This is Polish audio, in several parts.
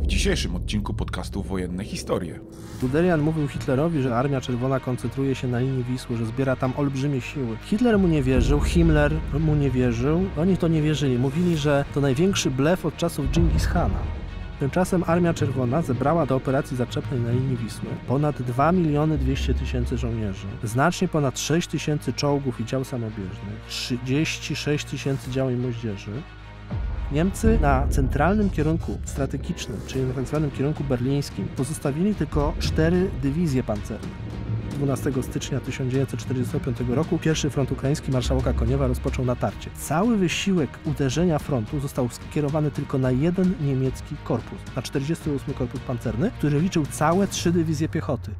dzisiejszym odcinku podcastu Wojenne Historie. Guderian mówił Hitlerowi, że Armia Czerwona koncentruje się na linii Wisły, że zbiera tam olbrzymie siły. Hitler mu nie wierzył, Himmler mu nie wierzył, oni to nie wierzyli. Mówili, że to największy blef od czasów Dżingis Hana. Tymczasem Armia Czerwona zebrała do operacji zaczepnej na linii Wisły ponad 2 200 000 żołnierzy, znacznie ponad 6 000 czołgów i dział samobieżnych, 36 000 dział i moździerzy. Niemcy na centralnym kierunku strategicznym, czyli na tzw. kierunku berlińskim, pozostawili tylko 4 dywizje pancerne. 12 stycznia 1945 roku pierwszy front ukraiński marszałka Koniewa rozpoczął natarcie. Cały wysiłek uderzenia frontu został skierowany tylko na jeden niemiecki korpus, na 48 Korpus Pancerny, który liczył całe 3 dywizje piechoty.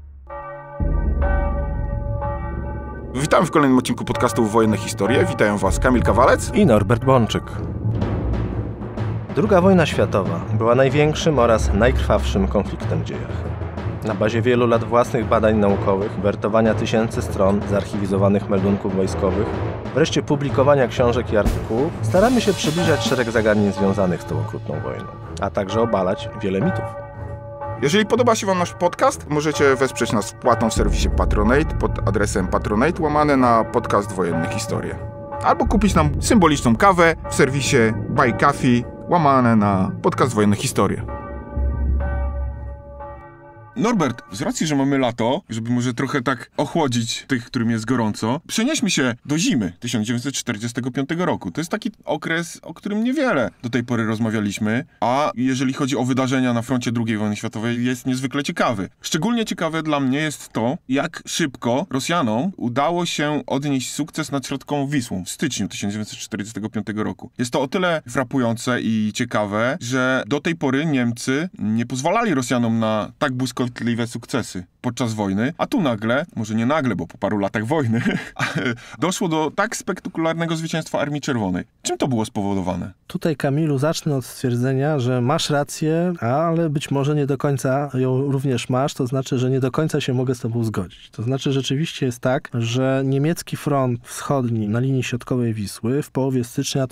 Witam w kolejnym odcinku podcastu Wojenne Historie. Witają Was Kamil Kawalec i Norbert Bączyk. II wojna światowa była największym oraz najkrwawszym konfliktem w dziejach. Na bazie wielu lat własnych badań naukowych, wertowania tysięcy stron zarchiwizowanych meldunków wojskowych, wreszcie publikowania książek i artykułów, staramy się przybliżać szereg zagadnień związanych z tą okrutną wojną, a także obalać wiele mitów. Jeżeli podoba się Wam nasz podcast, możecie wesprzeć nas wpłatą w serwisie Patronate pod adresem patronate łamane na podcast Wojenne Historie. Albo kupić nam symboliczną kawę w serwisie Buy Coffee łamane na podcast Wojenne Historie. Norbert, z racji, że mamy lato, żeby może trochę tak ochłodzić tych, którym jest gorąco, przenieśmy się do zimy 1945 roku. To jest taki okres, o którym niewiele do tej pory rozmawialiśmy, a jeżeli chodzi o wydarzenia na froncie II wojny światowej, jest niezwykle ciekawy. Szczególnie ciekawe dla mnie jest to, jak szybko Rosjanom udało się odnieść sukces nad środkową Wisłą w styczniu 1945 roku. Jest to o tyle frapujące i ciekawe, że do tej pory Niemcy nie pozwalali Rosjanom na tak błyskotliwe sukcesy podczas wojny, a tu nagle, może nie nagle, bo po paru latach wojny, doszło do tak spektakularnego zwycięstwa Armii Czerwonej. Czym to było spowodowane? Tutaj, Kamilu, zacznę od stwierdzenia, że masz rację, ale być może nie do końca ją również masz, to znaczy, że nie do końca się mogę z tobą zgodzić. To znaczy, rzeczywiście jest tak, że niemiecki front wschodni na linii środkowej Wisły w połowie stycznia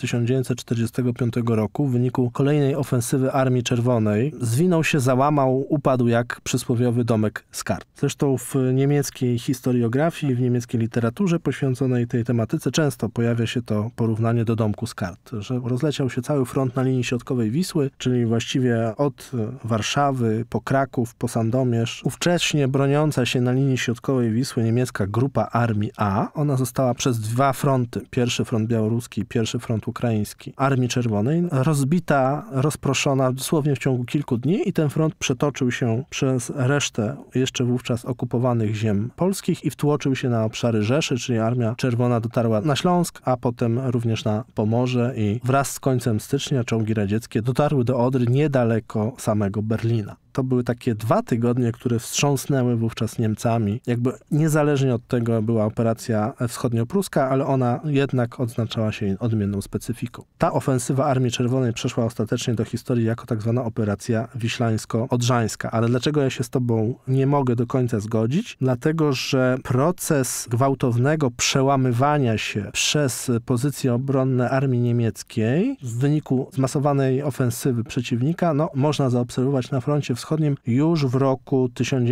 1945 roku w wyniku kolejnej ofensywy Armii Czerwonej zwinął się, załamał, upadł jak przysłowiowy domek z kart. Zresztą w niemieckiej historiografii, w niemieckiej literaturze poświęconej tej tematyce często pojawia się to porównanie do domku z kart, że rozleciał się cały front na linii środkowej Wisły, czyli właściwie od Warszawy po Kraków, po Sandomierz. Ówcześnie broniąca się na linii środkowej Wisły niemiecka grupa Armii A, ona została przez 2 fronty, pierwszy front białoruski i pierwszy front ukraiński Armii Czerwonej, rozbita, rozproszona dosłownie w ciągu kilku dni i ten front przetoczył się przez resztę jeszcze wówczas okupowanych ziem polskich i wtłoczył się na obszary Rzeszy, czyli Armia Czerwona dotarła na Śląsk, a potem również na Pomorze i wraz z końcem stycznia czołgi radzieckie dotarły do Odry niedaleko samego Berlina. To były takie 2 tygodnie, które wstrząsnęły wówczas Niemcami. Jakby niezależnie od tego była operacja wschodniopruska, ale ona jednak odznaczała się odmienną specyfiką. Ta ofensywa Armii Czerwonej przeszła ostatecznie do historii jako tak zwana operacja wiślańsko-odrzańska. Ale dlaczego ja się z tobą nie mogę do końca zgodzić? Dlatego, że proces gwałtownego przełamywania się przez pozycje obronne armii niemieckiej w wyniku zmasowanej ofensywy przeciwnika, można zaobserwować na froncie wschodnim już w roku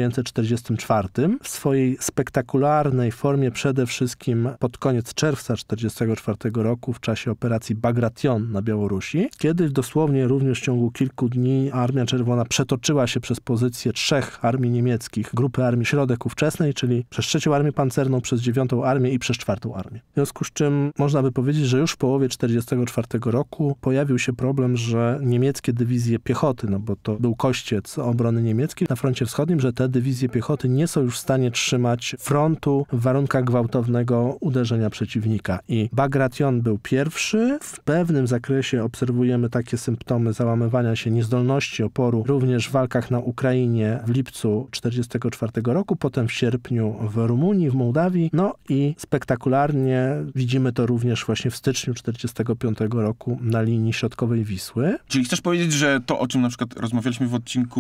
1944 w swojej spektakularnej formie przede wszystkim pod koniec czerwca 1944 roku w czasie operacji Bagration na Białorusi, kiedy dosłownie również w ciągu kilku dni Armia Czerwona przetoczyła się przez pozycje 3 armii niemieckich, grupy Armii Środek ówczesnej, czyli przez 3. Armię Pancerną, przez 9. Armię i przez 4. Armię. W związku z czym można by powiedzieć, że już w połowie 1944 roku pojawił się problem, że niemieckie dywizje piechoty, bo to był kościec obrony niemieckiej na froncie wschodnim, że te dywizje piechoty nie są już w stanie trzymać frontu w warunkach gwałtownego uderzenia przeciwnika. I Bagration był pierwszy. W pewnym zakresie obserwujemy takie symptomy załamywania się, niezdolności oporu również w walkach na Ukrainie w lipcu 1944 roku, potem w sierpniu w Rumunii, w Mołdawii. I spektakularnie widzimy to również właśnie w styczniu 1945 roku na linii środkowej Wisły. Czyli chcesz powiedzieć, że to, o czym na przykład rozmawialiśmy w odcinku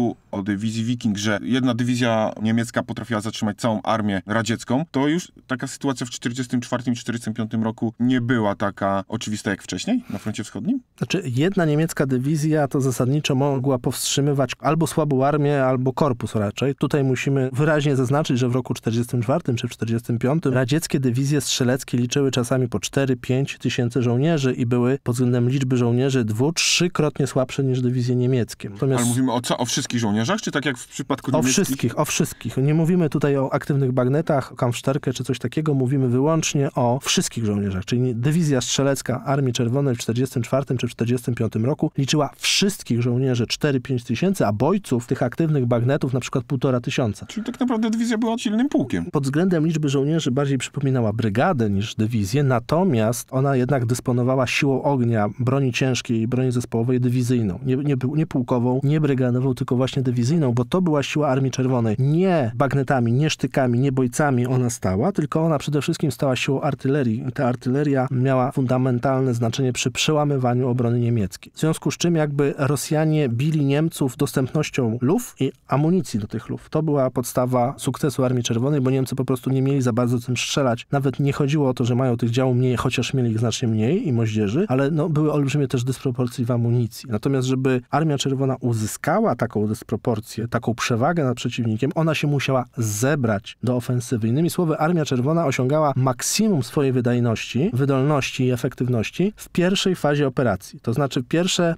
tu o dywizji Wiking, że jedna dywizja niemiecka potrafiła zatrzymać całą armię radziecką, to już taka sytuacja w 1944 i 1945 roku nie była taka oczywista jak wcześniej na froncie wschodnim? Znaczy, jedna niemiecka dywizja to zasadniczo mogła powstrzymywać albo słabą armię, albo korpus raczej. Tutaj musimy wyraźnie zaznaczyć, że w roku 1944 czy w 1945 radzieckie dywizje strzeleckie liczyły czasami po 4-5 tysięcy żołnierzy i były pod względem liczby żołnierzy 2-3-krotnie słabsze niż dywizje niemieckie. Natomiast Ale mówimy o wszystkich żołnierzach, czy tak jak w przypadku niemieckich? O wszystkich. Nie mówimy tutaj o aktywnych bagnetach, o Kampfstärke czy coś takiego, mówimy wyłącznie o wszystkich żołnierzach, czyli dywizja strzelecka Armii Czerwonej w 1944 czy 1945 roku liczyła wszystkich żołnierzy 4-5 tysięcy, a bojców tych aktywnych bagnetów na przykład 1500. Czyli tak naprawdę dywizja była silnym pułkiem. Pod względem liczby żołnierzy bardziej przypominała brygadę niż dywizję, natomiast ona jednak dysponowała siłą ognia, broni ciężkiej i broni zespołowej dywizyjną. Nie pułkową, nie brygadową, tylko właśnie dywizyjną, bo to była siła Armii Czerwonej. Nie bagnetami, nie sztykami, nie bojcami ona stała, tylko ona przede wszystkim stała siłą artylerii. I ta artyleria miała fundamentalne znaczenie przy przełamywaniu obrony niemieckiej. W związku z czym jakby Rosjanie bili Niemców dostępnością luf i amunicji do tych luf. To była podstawa sukcesu Armii Czerwonej, bo Niemcy po prostu nie mieli za bardzo tym strzelać. Nawet nie chodziło o to, że mają tych działów mniej, chociaż mieli ich znacznie mniej i moździerzy, ale były olbrzymie też dysproporcje w amunicji. Natomiast żeby Armia Czerwona uzyskała taką dysproporcję, taką przewagę nad przeciwnikiem, ona się musiała zebrać do ofensywy. Innymi słowy, Armia Czerwona osiągała maksimum swojej wydajności, wydolności i efektywności w pierwszej fazie operacji. To znaczy pierwsze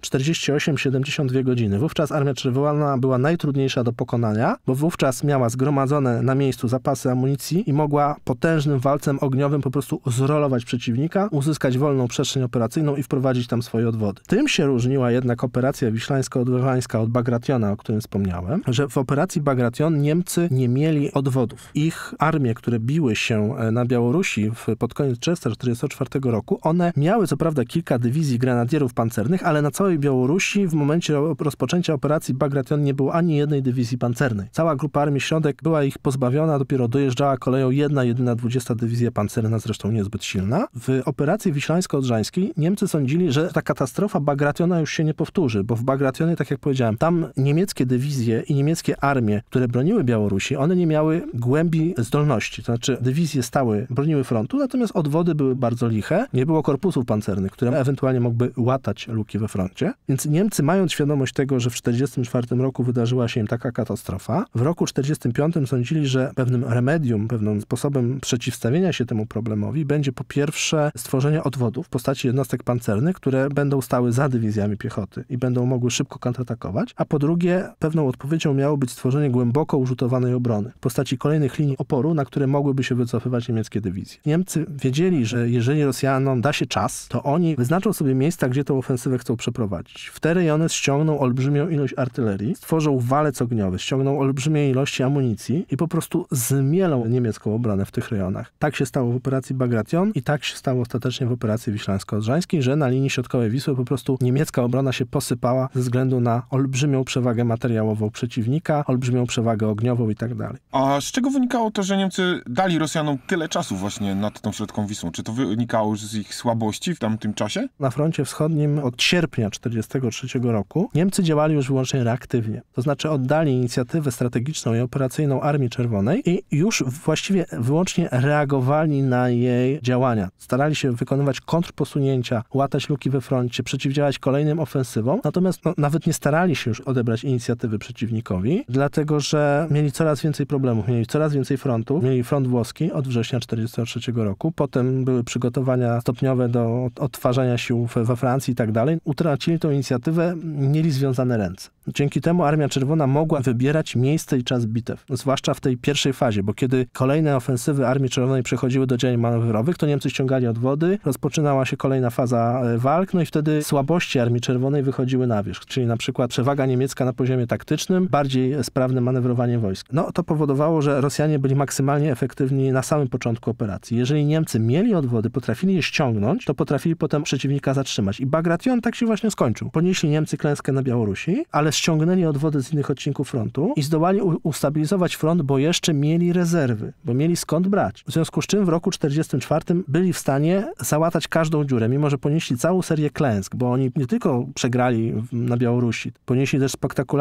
48-72 godziny. Wówczas Armia Czerwona była najtrudniejsza do pokonania, bo wówczas miała zgromadzone na miejscu zapasy amunicji i mogła potężnym walcem ogniowym po prostu zrolować przeciwnika, uzyskać wolną przestrzeń operacyjną i wprowadzić tam swoje odwody. Tym się różniła jednak operacja wiślańsko-odrzańska od Bagrationa, o którym wspomniałem, że w operacji Bagration Niemcy nie mieli odwodów. Ich armie, które biły się na Białorusi pod koniec czerwca 1944 roku, one miały co prawda kilka dywizji grenadierów pancernych, ale na całej Białorusi w momencie rozpoczęcia operacji Bagration nie było ani jednej dywizji pancernej. Cała grupa Armii Środek była ich pozbawiona, dopiero dojeżdżała koleją jedyna 20 dywizja pancerna, zresztą niezbyt silna. W operacji wiślańsko-odrzańskiej Niemcy sądzili, że ta katastrofa Bagrationa już się nie powtórzy, bo w Bagrationie, tak jak powiedziałem, tam niemieckie dywizje i niemieckie armie, które broniły Białorusi, one nie miały głębi zdolności. To znaczy dywizje broniły frontu, natomiast odwody były bardzo liche. Nie było korpusów pancernych, które ewentualnie mogły łatać luki we froncie. Więc Niemcy, mając świadomość tego, że w 1944 roku wydarzyła się im taka katastrofa, w roku 1945 sądzili, że pewnym remedium, pewnym sposobem przeciwstawienia się temu problemowi będzie po pierwsze stworzenie odwodów w postaci jednostek pancernych, które będą stały za dywizjami piechoty i będą mogły szybko kontratakować, a po drugie pewną odpowiedzią miało być stworzenie głęboko użytowanej obrony w postaci kolejnych linii oporu, na które mogłyby się wycofywać niemieckie dywizje. Niemcy wiedzieli, że jeżeli Rosjanom da się czas, to oni wyznaczą sobie miejsca, gdzie tę ofensywę chcą przeprowadzić. W te rejony ściągną olbrzymią ilość artylerii, stworzą walec ogniowy, ściągną olbrzymie ilości amunicji i po prostu zmielą niemiecką obronę w tych rejonach. Tak się stało w operacji Bagration i tak się stało ostatecznie w operacji wiślańsko-odrzańskiej, że na linii środkowej Wisły po prostu niemiecka obrona się posypała ze względu na olbrzymią przewagę materiałową przeciwnika, olbrzymią przewagę ogniową i tak dalej. A z czego wynikało to, że Niemcy dali Rosjanom tyle czasu właśnie nad tą środkową Wisłą? Czy to wynikało z ich słabości w tamtym czasie? Na froncie wschodnim od sierpnia 1943 roku Niemcy działali już wyłącznie reaktywnie. To znaczy oddali inicjatywę strategiczną i operacyjną Armii Czerwonej i już właściwie wyłącznie reagowali na jej działania. Starali się wykonywać kontrposunięcia, łatać luki we froncie, przeciwdziałać kolejnym ofensywom, natomiast nawet nie starali się już odebrać inicjatywy przeciwnikowi, dlatego że mieli coraz więcej problemów, mieli coraz więcej frontów, mieli front włoski od września 1943 roku, potem były przygotowania stopniowe do odtwarzania sił we Francji i tak dalej. Utracili tą inicjatywę, mieli związane ręce. Dzięki temu Armia Czerwona mogła wybierać miejsce i czas bitew, zwłaszcza w tej pierwszej fazie, bo kiedy kolejne ofensywy Armii Czerwonej przechodziły do działań manewrowych, to Niemcy ściągali odwody, rozpoczynała się kolejna faza walk, no i wtedy słabości Armii Czerwonej wychodziły na wierzch, czyli na przykład przewaga niemiecka na poziomie taktycznym, bardziej sprawne manewrowanie wojsk. No to powodowało, że Rosjanie byli maksymalnie efektywni na samym początku operacji. Jeżeli Niemcy mieli odwody, potrafili je ściągnąć, to potrafili potem przeciwnika zatrzymać. I Bagration tak się właśnie skończył. Ponieśli Niemcy klęskę na Białorusi, ale ściągnęli odwody z innych odcinków frontu i zdołali ustabilizować front, bo jeszcze mieli rezerwy, bo mieli skąd brać. W związku z czym w roku 1944 byli w stanie załatać każdą dziurę, mimo że ponieśli całą serię klęsk, bo oni nie tylko przegrali na Białorusi, ponieśli też spektakularne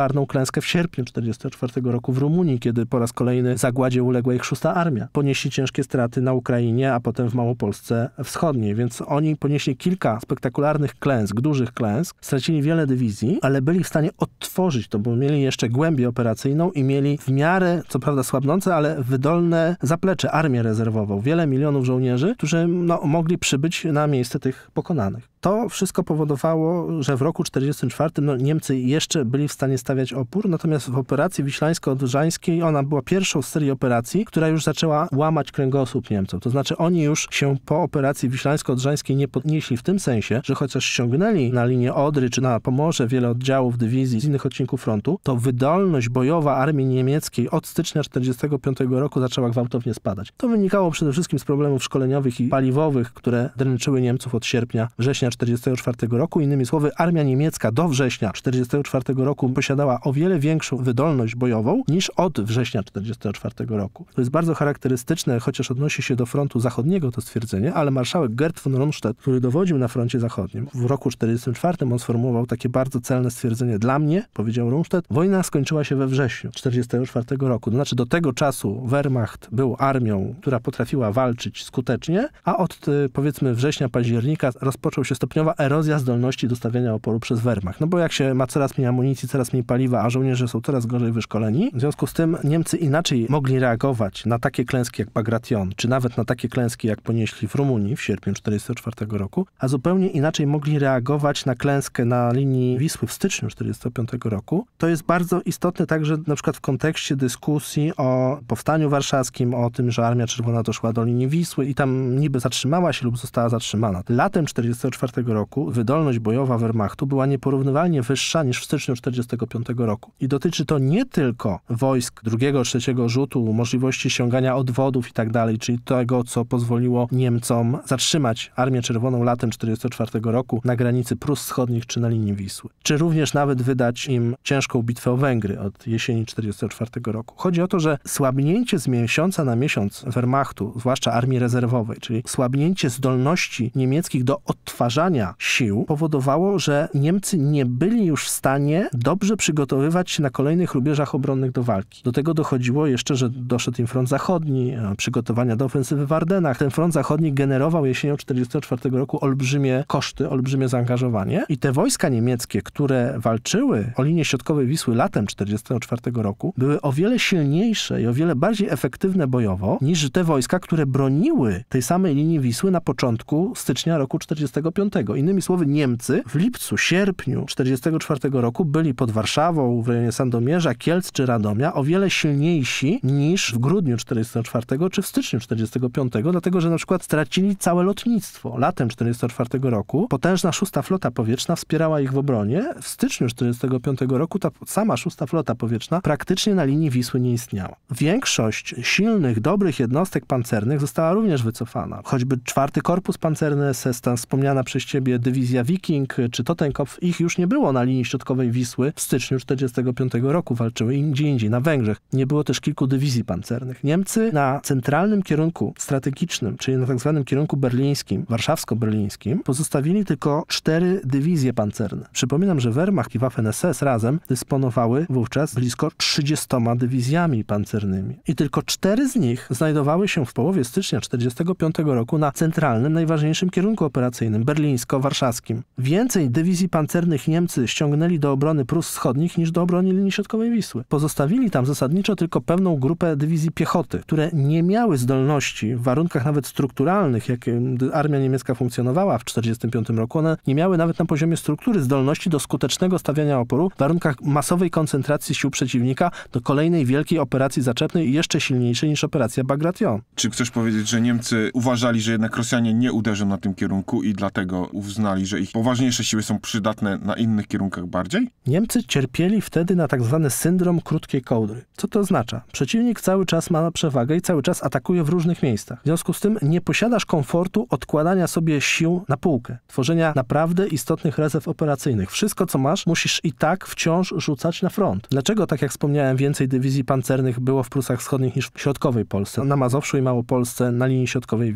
spektakularną klęskę w sierpniu 1944 roku w Rumunii, kiedy po raz kolejny zagładzie uległa ich 6. Armia. Ponieśli ciężkie straty na Ukrainie, a potem w Małopolsce Wschodniej, więc oni ponieśli kilka spektakularnych klęsk, dużych klęsk, stracili wiele dywizji, ale byli w stanie odtworzyć to, bo mieli jeszcze głębię operacyjną i mieli w miarę, co prawda słabnące, ale wydolne zaplecze, armię rezerwową, wiele milionów żołnierzy, którzy mogli przybyć na miejsce tych pokonanych. To wszystko powodowało, że w roku 1944 Niemcy jeszcze byli w stanie stawiać opór, natomiast w operacji wiślańsko-odrzańskiej ona była pierwszą z serii operacji, która już zaczęła łamać kręgosłup Niemcom. To znaczy oni już się po operacji wiślańsko-odrzańskiej nie podnieśli w tym sensie, że chociaż ściągnęli na linię Odry czy na Pomorze wiele oddziałów dywizji z innych odcinków frontu, to wydolność bojowa armii niemieckiej od stycznia 1945 roku zaczęła gwałtownie spadać. To wynikało przede wszystkim z problemów szkoleniowych i paliwowych, które dręczyły Niemców od września 1944 roku. Innymi słowy, armia niemiecka do września 1944 roku posiadała o wiele większą wydolność bojową niż od września 1944 roku. To jest bardzo charakterystyczne, chociaż odnosi się do frontu zachodniego to stwierdzenie, ale marszałek Gerd von Rundstedt, który dowodził na froncie zachodnim, w roku 1944 on sformułował takie bardzo celne stwierdzenie. Dla mnie, powiedział Rundstedt, wojna skończyła się we wrześniu 1944 roku. To znaczy do tego czasu Wehrmacht był armią, która potrafiła walczyć skutecznie, a od powiedzmy września, października rozpoczął się stopniowa erozja zdolności do stawiania oporu przez Wehrmacht. No bo jak się ma coraz mniej amunicji, coraz mniej paliwa, a żołnierze są coraz gorzej wyszkoleni, w związku z tym Niemcy inaczej mogli reagować na takie klęski jak Bagration, czy nawet na takie klęski jak ponieśli w Rumunii w sierpniu 1944 roku, a zupełnie inaczej mogli reagować na klęskę na linii Wisły w styczniu 1945 roku. To jest bardzo istotne także na przykład w kontekście dyskusji o powstaniu warszawskim, o tym, że Armia Czerwona doszła do linii Wisły i tam niby zatrzymała się lub została zatrzymana. Latem 1944 roku wydolność bojowa Wehrmachtu była nieporównywalnie wyższa niż w styczniu 1945 roku. I dotyczy to nie tylko wojsk drugiego, trzeciego rzutu, możliwości ściągania odwodów i tak dalej, czyli tego, co pozwoliło Niemcom zatrzymać Armię Czerwoną latem 1944 roku na granicy Prus Wschodnich czy na linii Wisły. Czy również nawet wydać im ciężką bitwę o Węgry od jesieni 1944 roku. Chodzi o to, że słabnięcie z miesiąca na miesiąc Wehrmachtu, zwłaszcza armii rezerwowej, czyli słabnięcie zdolności niemieckich do odtwarzania sił powodowało, że Niemcy nie byli już w stanie dobrze przygotowywać się na kolejnych rubieżach obronnych do walki. Do tego dochodziło jeszcze, że doszedł im front zachodni, przygotowania do ofensywy w Ardennach. Ten front zachodni generował jesienią 1944 roku olbrzymie koszty, olbrzymie zaangażowanie i te wojska niemieckie, które walczyły o linię środkowej Wisły latem 1944 roku, były o wiele silniejsze i o wiele bardziej efektywne bojowo niż te wojska, które broniły tej samej linii Wisły na początku stycznia roku 1945. Innymi słowy, Niemcy w lipcu, sierpniu 1944 roku byli pod Warszawą, w rejonie Sandomierza, Kielc czy Radomia o wiele silniejsi niż w grudniu 1944 czy w styczniu 1945, dlatego że na przykład stracili całe lotnictwo. Latem 1944 roku potężna 6. Flota Powietrzna wspierała ich w obronie. W styczniu 1945 roku ta sama 6. Flota Powietrzna praktycznie na linii Wisły nie istniała. Większość silnych, dobrych jednostek pancernych została również wycofana. Choćby 4. Korpus Pancerny SS, ta wspomniana przez ciebie dywizja Wiking czy Totenkopf, ich już nie było na linii środkowej Wisły w styczniu 1945 roku. Walczyły gdzie indziej, na Węgrzech. Nie było też kilku dywizji pancernych. Niemcy na centralnym kierunku strategicznym, czyli na tak zwanym kierunku berlińskim, warszawsko-berlińskim, pozostawili tylko 4 dywizje pancerne. Przypominam, że Wehrmacht i Waffen-SS razem dysponowały wówczas blisko 30 dywizjami pancernymi. I tylko 4 z nich znajdowały się w połowie stycznia 1945 roku na centralnym, najważniejszym kierunku operacyjnym, berlińsko-warszawskim. Więcej dywizji pancernych Niemcy ściągnęli do obrony Prus Wschodnich niż do obrony linii środkowej Wisły. Pozostawili tam zasadniczo tylko pewną grupę dywizji piechoty, które nie miały zdolności w warunkach nawet strukturalnych, jak armia niemiecka funkcjonowała w 1945 roku. One nie miały nawet na poziomie struktury zdolności do skutecznego stawiania oporu w warunkach masowej koncentracji sił przeciwnika do kolejnej wielkiej operacji zaczepnej i jeszcze silniejszej niż operacja Bagration. Czy chcesz powiedzieć, że Niemcy uważali, że jednak Rosjanie nie uderzą na tym kierunku i dlatego uznali, że ich poważniejsze siły są przydatne na innych kierunkach bardziej? Niemcy cierpieli wtedy na tak zwany syndrom krótkiej kołdry. Co to oznacza? Przeciwnik cały czas ma przewagę i cały czas atakuje w różnych miejscach. W związku z tym nie posiadasz komfortu odkładania sobie sił na półkę, tworzenia naprawdę istotnych rezerw operacyjnych. Wszystko, co masz, musisz i tak wciąż rzucać na front. Dlaczego, tak jak wspomniałem, więcej dywizji pancernych było w Prusach Wschodnich niż w środkowej Polsce, na Mazowszu i Małopolsce na linii środkowej Wisły?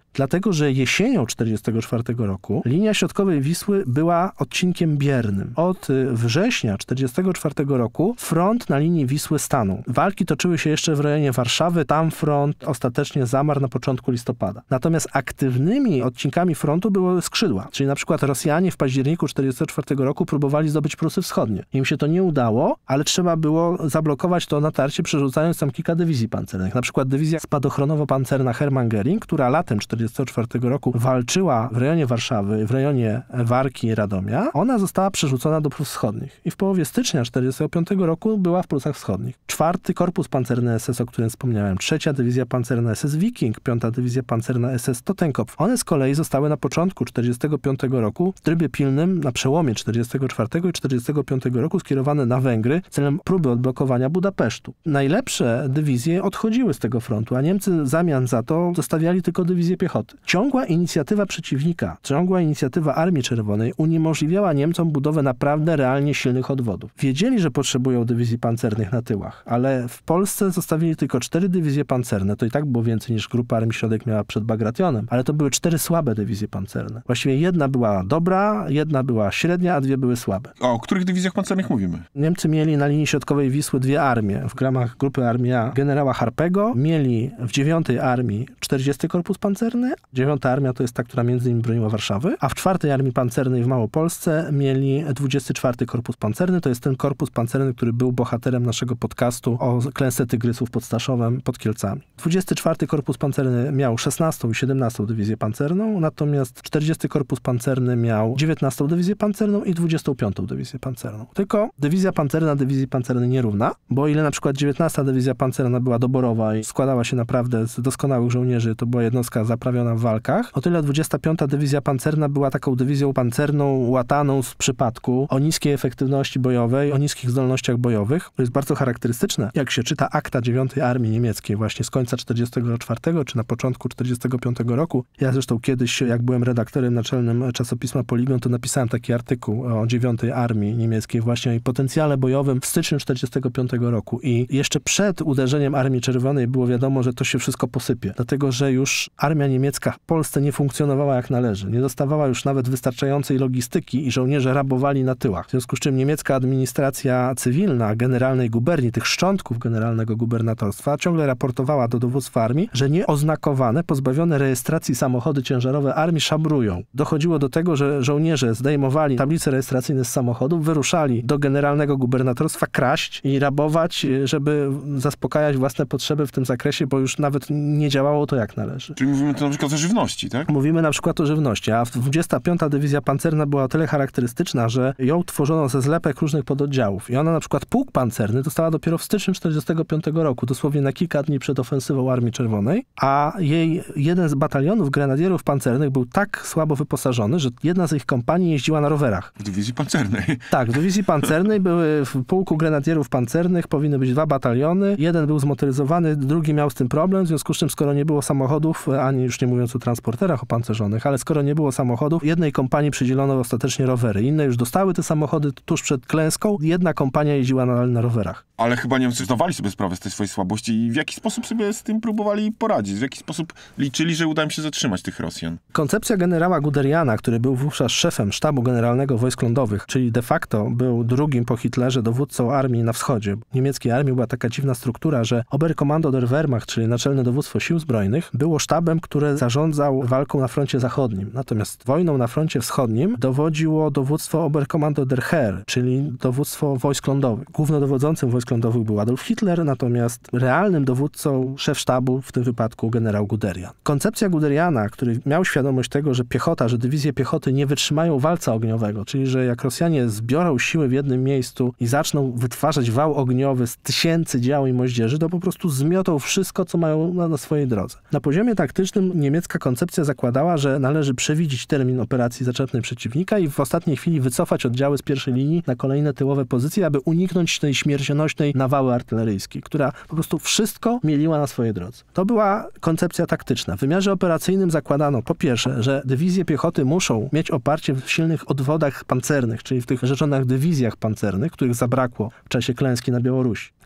Dlatego, że jesienią 1944 roku linia środkowej Wisły była odcinkiem biernym. Od września 1944 roku front na linii Wisły stanął. Walki toczyły się jeszcze w rejonie Warszawy, tam front ostatecznie zamarł na początku listopada. Natomiast aktywnymi odcinkami frontu były skrzydła, czyli na przykład Rosjanie w październiku 1944 roku próbowali zdobyć Prusy Wschodnie. Im się to nie udało, ale trzeba było zablokować to natarcie, przerzucając tam kilka dywizji pancernych. Na przykład dywizja spadochronowo-pancerna Hermann Göring, która latem 1944 roku walczyła w rejonie Warszawy, w rejonie Warki i Radomia, ona została przerzucona do Prus Wschodnich. I w połowie stycznia 1945 roku była w Prusach Wschodnich. 4. Korpus Pancerny SS, o którym wspomniałem, 3. Dywizja Pancerna SS Wiking, 5. Dywizja Pancerna SS Totenkopf. One z kolei zostały na początku 1945 roku w trybie pilnym na przełomie 1944 i 1945 roku skierowane na Węgry celem próby odblokowania Budapesztu. Najlepsze dywizje odchodziły z tego frontu, a Niemcy w zamian za to zostawiali tylko dywizję piechoty. Ciągła inicjatywa przeciwnika, ciągła inicjatywa Armii Czerwonej uniemożliwiała Niemcom budowę naprawdę realnie silnych odwodów. Wiedzieli, że potrzebują dywizji pancernych na tyłach, ale w Polsce zostawili tylko 4 dywizje pancerne. To i tak było więcej niż Grupa Armii Środek miała przed Bagrationem, ale to były 4 słabe dywizje pancerne. Właściwie jedna była dobra, jedna była średnia, a 2 były słabe. O których dywizjach pancernych mówimy? Niemcy mieli na linii środkowej Wisły 2 armie. W ramach Grupy Armia generała Harpego mieli w 9. Armii 40. Korpus Pancerny. 9. Armia to jest ta, która między innymi broniła Warszawy, a w 4. Armii Pancernej w Małopolsce mieli 24. Korpus Pancerny. To jest ten korpus pancerny, który był bohaterem naszego podcastu o klęsce Tygrysów pod Staszowem, pod Kielcami. 24. Korpus Pancerny miał 16. i 17. Dywizję pancerną, natomiast 40. Korpus Pancerny miał 19. Dywizję pancerną i 25. Dywizję pancerną. Tylko dywizja pancerna dywizji pancernej nierówna, bo ile na przykład 19. Dywizja pancerna była doborowa i składała się naprawdę z doskonałych żołnierzy, to była jednostka zaprawiona w walkach, o tyle 25. Dywizja pancerna była taką dywizją pancerną łataną z przypadku, o niskiej efektywności bojowej, o niskich zdolnościach bojowych. To jest bardzo charakterystyczne. Jak się czyta akta 9. Armii Niemieckiej właśnie z końca 1944 czy na początku 1945 roku. Ja zresztą kiedyś, jak byłem redaktorem naczelnym czasopisma Poligon, to napisałem taki artykuł o 9. Armii Niemieckiej właśnie i potencjale bojowym w styczniu 1945 roku. I jeszcze przed uderzeniem Armii Czerwonej było wiadomo, że to się wszystko posypie. Dlatego, że już armia niemiecka w Polsce nie funkcjonowała jak należy. Nie dostawała już nawet wystarczającej logistyki i żołnierze rabowali na tyłach. W związku z czym niemiecka administracja cywilna generalnej guberni, tych szczątków generalnego gubernatorstwa, ciągle raportowała do dowództwa armii, że nieoznakowane, pozbawione rejestracji samochody ciężarowe armii szabrują. Dochodziło do tego, że żołnierze zdejmowali tablice rejestracyjne z samochodów, wyruszali do generalnego gubernatorstwa kraść i rabować, żeby zaspokajać własne potrzeby w tym zakresie, bo już nawet nie działało to jak należy. Czyli mówimy tu na przykład o żywności, tak? Mówimy na przykład o żywności, a 25. Dywizja Pancerna była o tyle charakterystyczna, że ją tworzono ze zlepek różnych pododdziałów i ona na przykład pułk pancerny dostała dopiero w styczniu 1945 roku, dosłownie na kilka dni przed ofensywą Armii Czerwonej, a jej jeden z batalionów grenadierów pancernych był tak słabo wyposażony, że jedna z ich kompanii jeździła na rowerach. W dywizji pancernej. Tak, w dywizji pancernej były w pułku grenadierów pancernych powinny być 2 bataliony. Jeden był zmotoryzowany, drugi miał z tym problem, w związku z czym skoro nie było samochodów, ani już nie mówiąc o transporterach opancerzonych, ale skoro nie było samochodów, jednej kompanii przydzielono ostatecznie rowery. Inne już dostały te samochody tuż przed klęską. Jedna kompania jeździła na rowerach. Ale chyba Niemcy zdawali sobie sprawę z tej swojej słabości i w jaki sposób sobie z tym próbowali poradzić? W jaki sposób liczyli, że uda im się zatrzymać tych Rosjan? Koncepcja generała Guderiana, który był wówczas szefem sztabu generalnego wojsk lądowych, czyli de facto był drugim po Hitlerze dowódcą armii na wschodzie. W niemieckiej armii była taka dziwna struktura, że Oberkommando der Wehrmacht, czyli naczelne dowództwo sił zbrojnych, było sztabem, które zarządzał walką na froncie zachodnim. Natomiast wojną na froncie wschodnim dowodziło dowództwo Oberkommando der Heer, czyli dowództwo wojsk lądowych. Głównodowodzącym wojsk lądowych był Adolf Hitler, natomiast realnym dowódcą, szef sztabu, w tym wypadku generał Guderian. Koncepcja Guderiana, który miał świadomość tego, że piechota, że dywizje piechoty nie wytrzymają walca ogniowego, czyli że jak Rosjanie zbiorą siły w jednym miejscu i zaczną wytwarzać wał ogniowy z tysięcy dział i moździerzy, to po prostu zmiotą wszystko, co mają na swojej drodze. Na poziomie taktycznym niemiecka koncepcja zakładała, że należy przewidzieć termin operacji zaczepnej przeciwnika i w ostatniej chwili wycofać oddziały z pierwszej linii na kolejne tyłowe pozycje, aby uniknąć tej śmiercionośnej nawały artyleryjskiej, która po prostu wszystko mieliła na swojej drodze. To była koncepcja taktyczna. W wymiarze operacyjnym zakładano po pierwsze, że dywizje piechoty muszą mieć oparcie w silnych odwodach pancernych, czyli w tych rzeczonych dywizjach pancernych, których zabrakło w czasie klęski na Białorusi.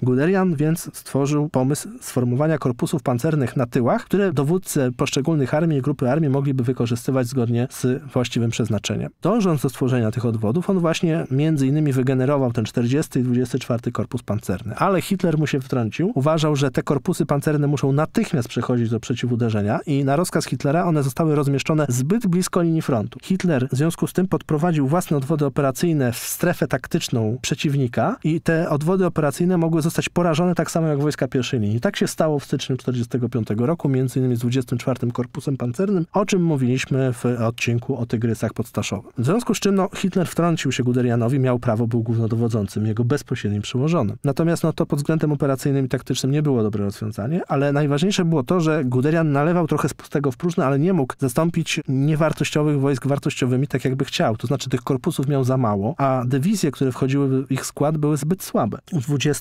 Guderian więc stworzył pomysł sformowania korpusów pancernych na tyłach, które dowódcy poszczególnych armii i grupy armii mogliby wykorzystywać zgodnie z właściwym przeznaczeniem. Dążąc do stworzenia tych odwodów, on właśnie między innymi wygenerował ten 40 i 24 korpus pancerny. Ale Hitler mu się wtrącił. Uważał, że te korpusy pancerne muszą natychmiast przechodzić do przeciwuderzenia i na rozkaz Hitlera one zostały rozmieszczone zbyt blisko linii frontu. Hitler w związku z tym podprowadził własne odwody operacyjne w strefę taktyczną przeciwnika i te odwody operacyjne mogły zostać porażone tak samo jak wojska pierwszej linii. Tak się stało w styczniu 1945 roku, między innymi z 24 korpusem pancernym, o czym mówiliśmy w odcinku o Tygrysach pod Staszowem. W związku z czym Hitler wtrącił się Guderianowi, miał prawo, był głównodowodzącym, jego bezpośrednim przełożonym. Natomiast to pod względem operacyjnym i taktycznym nie było dobre rozwiązanie, ale najważniejsze było to, że Guderian nalewał trochę z pustego w próżne, ale nie mógł zastąpić niewartościowych wojsk wartościowymi tak jakby chciał. To znaczy tych korpusów miał za mało, a dywizje, które wchodziły w ich skład, były zbyt słabe. W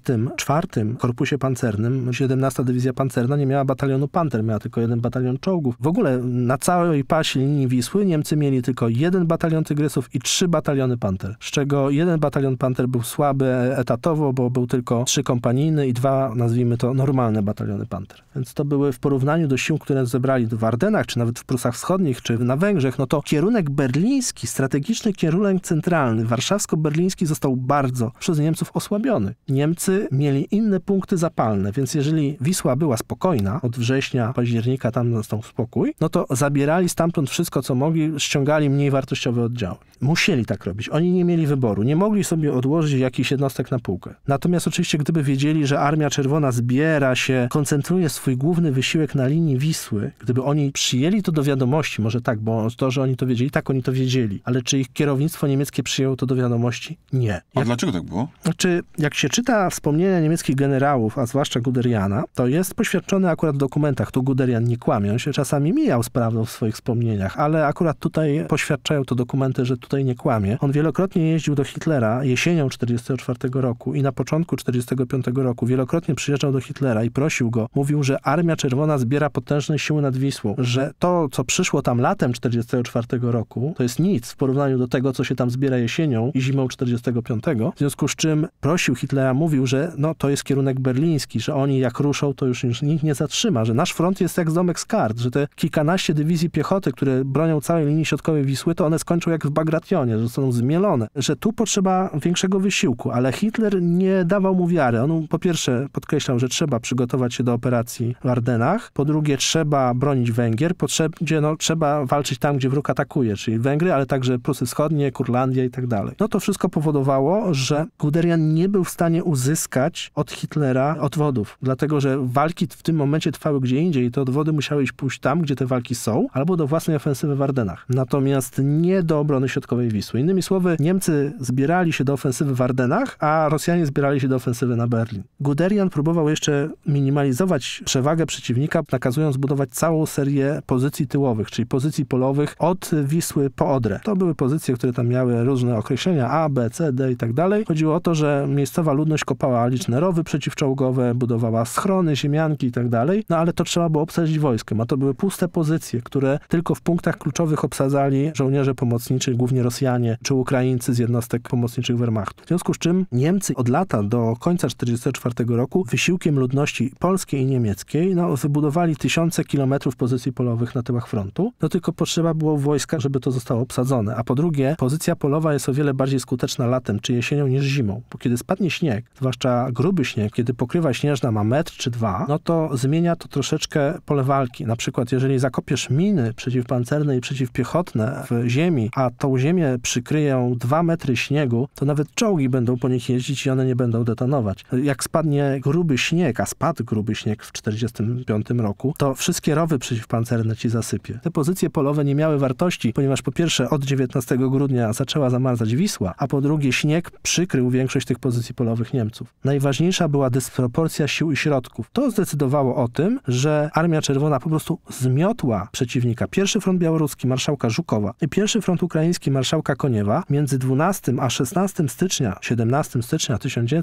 24 korpusie pancernym 17 dywizja pancerna nie miała batalionu Panter, miała tylko 1 batalion czołgów. W ogóle na całej pasie linii Wisły Niemcy mieli tylko 1 batalion Tygrysów i 3 bataliony Panter, z czego 1 batalion Panter był słaby etatowo, bo był tylko 3 kompanijny i 2, nazwijmy to, normalne bataliony Panter. Więc to były w porównaniu do sił, które zebrali w Ardenach, czy nawet w Prusach Wschodnich, czy na Węgrzech, to kierunek berliński, strategiczny kierunek centralny, warszawsko-berliński został bardzo przez Niemców osłabiony. Niemcy mieli inne punkty zapalne, więc jeżeli Wisła była spokojna, od września, października tam nastał spokój, to zabierali stamtąd wszystko, co mogli, ściągali mniej wartościowe oddziały. Musieli tak robić. Oni nie mieli wyboru. Nie mogli sobie odłożyć jakichś jednostek na półkę. Natomiast oczywiście, gdyby wiedzieli, że Armia Czerwona zbiera się, koncentruje swój główny wysiłek na linii Wisły, gdyby oni przyjęli to do wiadomości, może tak, bo to, że oni to wiedzieli, tak oni to wiedzieli, ale czy ich kierownictwo niemieckie przyjęło to do wiadomości? Nie. A dlaczego tak było? Znaczy, jak się czyta wspomnienia niemieckich generałów, a zwłaszcza Guderiana, to jest poświadczone akurat w dokumentach. Tu Guderian nie kłamie. On się czasami mijał z prawdą w swoich wspomnieniach, ale akurat tutaj poświadczają to dokumenty, że tutaj nie kłamie. On wielokrotnie jeździł do Hitlera jesienią 1944 roku i na początku 1945 roku wielokrotnie przyjeżdżał do Hitlera i prosił go, mówił, że Armia Czerwona zbiera potężne siły nad Wisłą, że to, co przyszło tam latem 1944 roku, to jest nic w porównaniu do tego, co się tam zbiera jesienią i zimą 1945. W związku z czym prosił Hitlera, mówił, że to jest kierunek berliński, że oni jak ruszą, to już nikt nie zatrzyma, że nasz front jest jak z domek z kart, że te kilkanaście dywizji piechoty, które bronią całej linii środkowej Wisły, to one skończą jak w Bagrationie, że zostaną zmielone, że tu potrzeba większego wysiłku, ale Hitler nie dawał mu wiary. On po pierwsze podkreślał, że trzeba przygotować się do operacji w Ardenach, po drugie trzeba bronić Węgier, po trzecie trzeba walczyć tam, gdzie wróg atakuje, czyli Węgry, ale także Prusy Wschodnie, Kurlandia i tak dalej. To wszystko powodowało, że Guderian nie był w stanie uzyskać od Hitlera odwodów, dlatego że walki w tym momencie trwały gdzie indziej i te odwody musiały pójść tam, gdzie te walki są, albo do własnej ofensywy w Ardenach. Natomiast nie do obrony środkowej Wisły. Innymi słowy, Niemcy zbierali się do ofensywy w Ardenach, a Rosjanie zbierali się do ofensywy na Berlin. Guderian próbował jeszcze minimalizować przewagę przeciwnika, nakazując budować całą serię pozycji tyłowych, czyli pozycji polowych od Wisły po Odrę. To były pozycje, które tam miały różne określenia A, B, C, D i tak dalej. Chodziło o to, że miejscowa ludność kopała liczne rowy przeciwczołgowe, budowała schrony, ziemianki i tak dalej, ale to trzeba było obsadzić wojskiem, a to były puste pozycje, które tylko w punktach kluczowych obsadzali żołnierze pomocniczy, głównie Rosjanie czy Ukraińcy z jednostek pomocniczych Wehrmachtu. W związku z czym Niemcy od lata do końca 1944 roku wysiłkiem ludności polskiej i niemieckiej wybudowali tysiące kilometrów pozycji polowych na tyłach frontu, tylko potrzeba było wojska, żeby to zostało obsadzone. A po drugie, pozycja polowa jest o wiele bardziej skuteczna latem czy jesienią niż zimą, bo kiedy spadnie śnieg, zwłaszcza gruby śnieg, kiedy pokrywa śnieżna ma 1 czy 2 metrów, to zmienia to troszeczkę pole walki. Na przykład, jeżeli zakopiesz miny przeciwpancerne i przeciwpiechotne w ziemi, a tą ziemię przykryją 2 metry śniegu, to nawet czołgi będą po nich jeździć i one nie będą detonować. Jak spadnie gruby śnieg, a spadł gruby śnieg w 1945 roku, to wszystkie rowy przeciwpancerne ci zasypie. Te pozycje polowe nie miały wartości, ponieważ po pierwsze od 19 grudnia zaczęła zamarzać Wisła, a po drugie śnieg przykrył większość tych pozycji polowych Niemców. Najważniejsza była dysproporcja sił i środków. To zdecydowało o tym, że Armia Czerwona po prostu zmiotła przeciwnika. Pierwszy front białoruski marszałka Żukowa i pierwszy front ukraiński marszałka Koniewa między 12 a 16 stycznia, 17 stycznia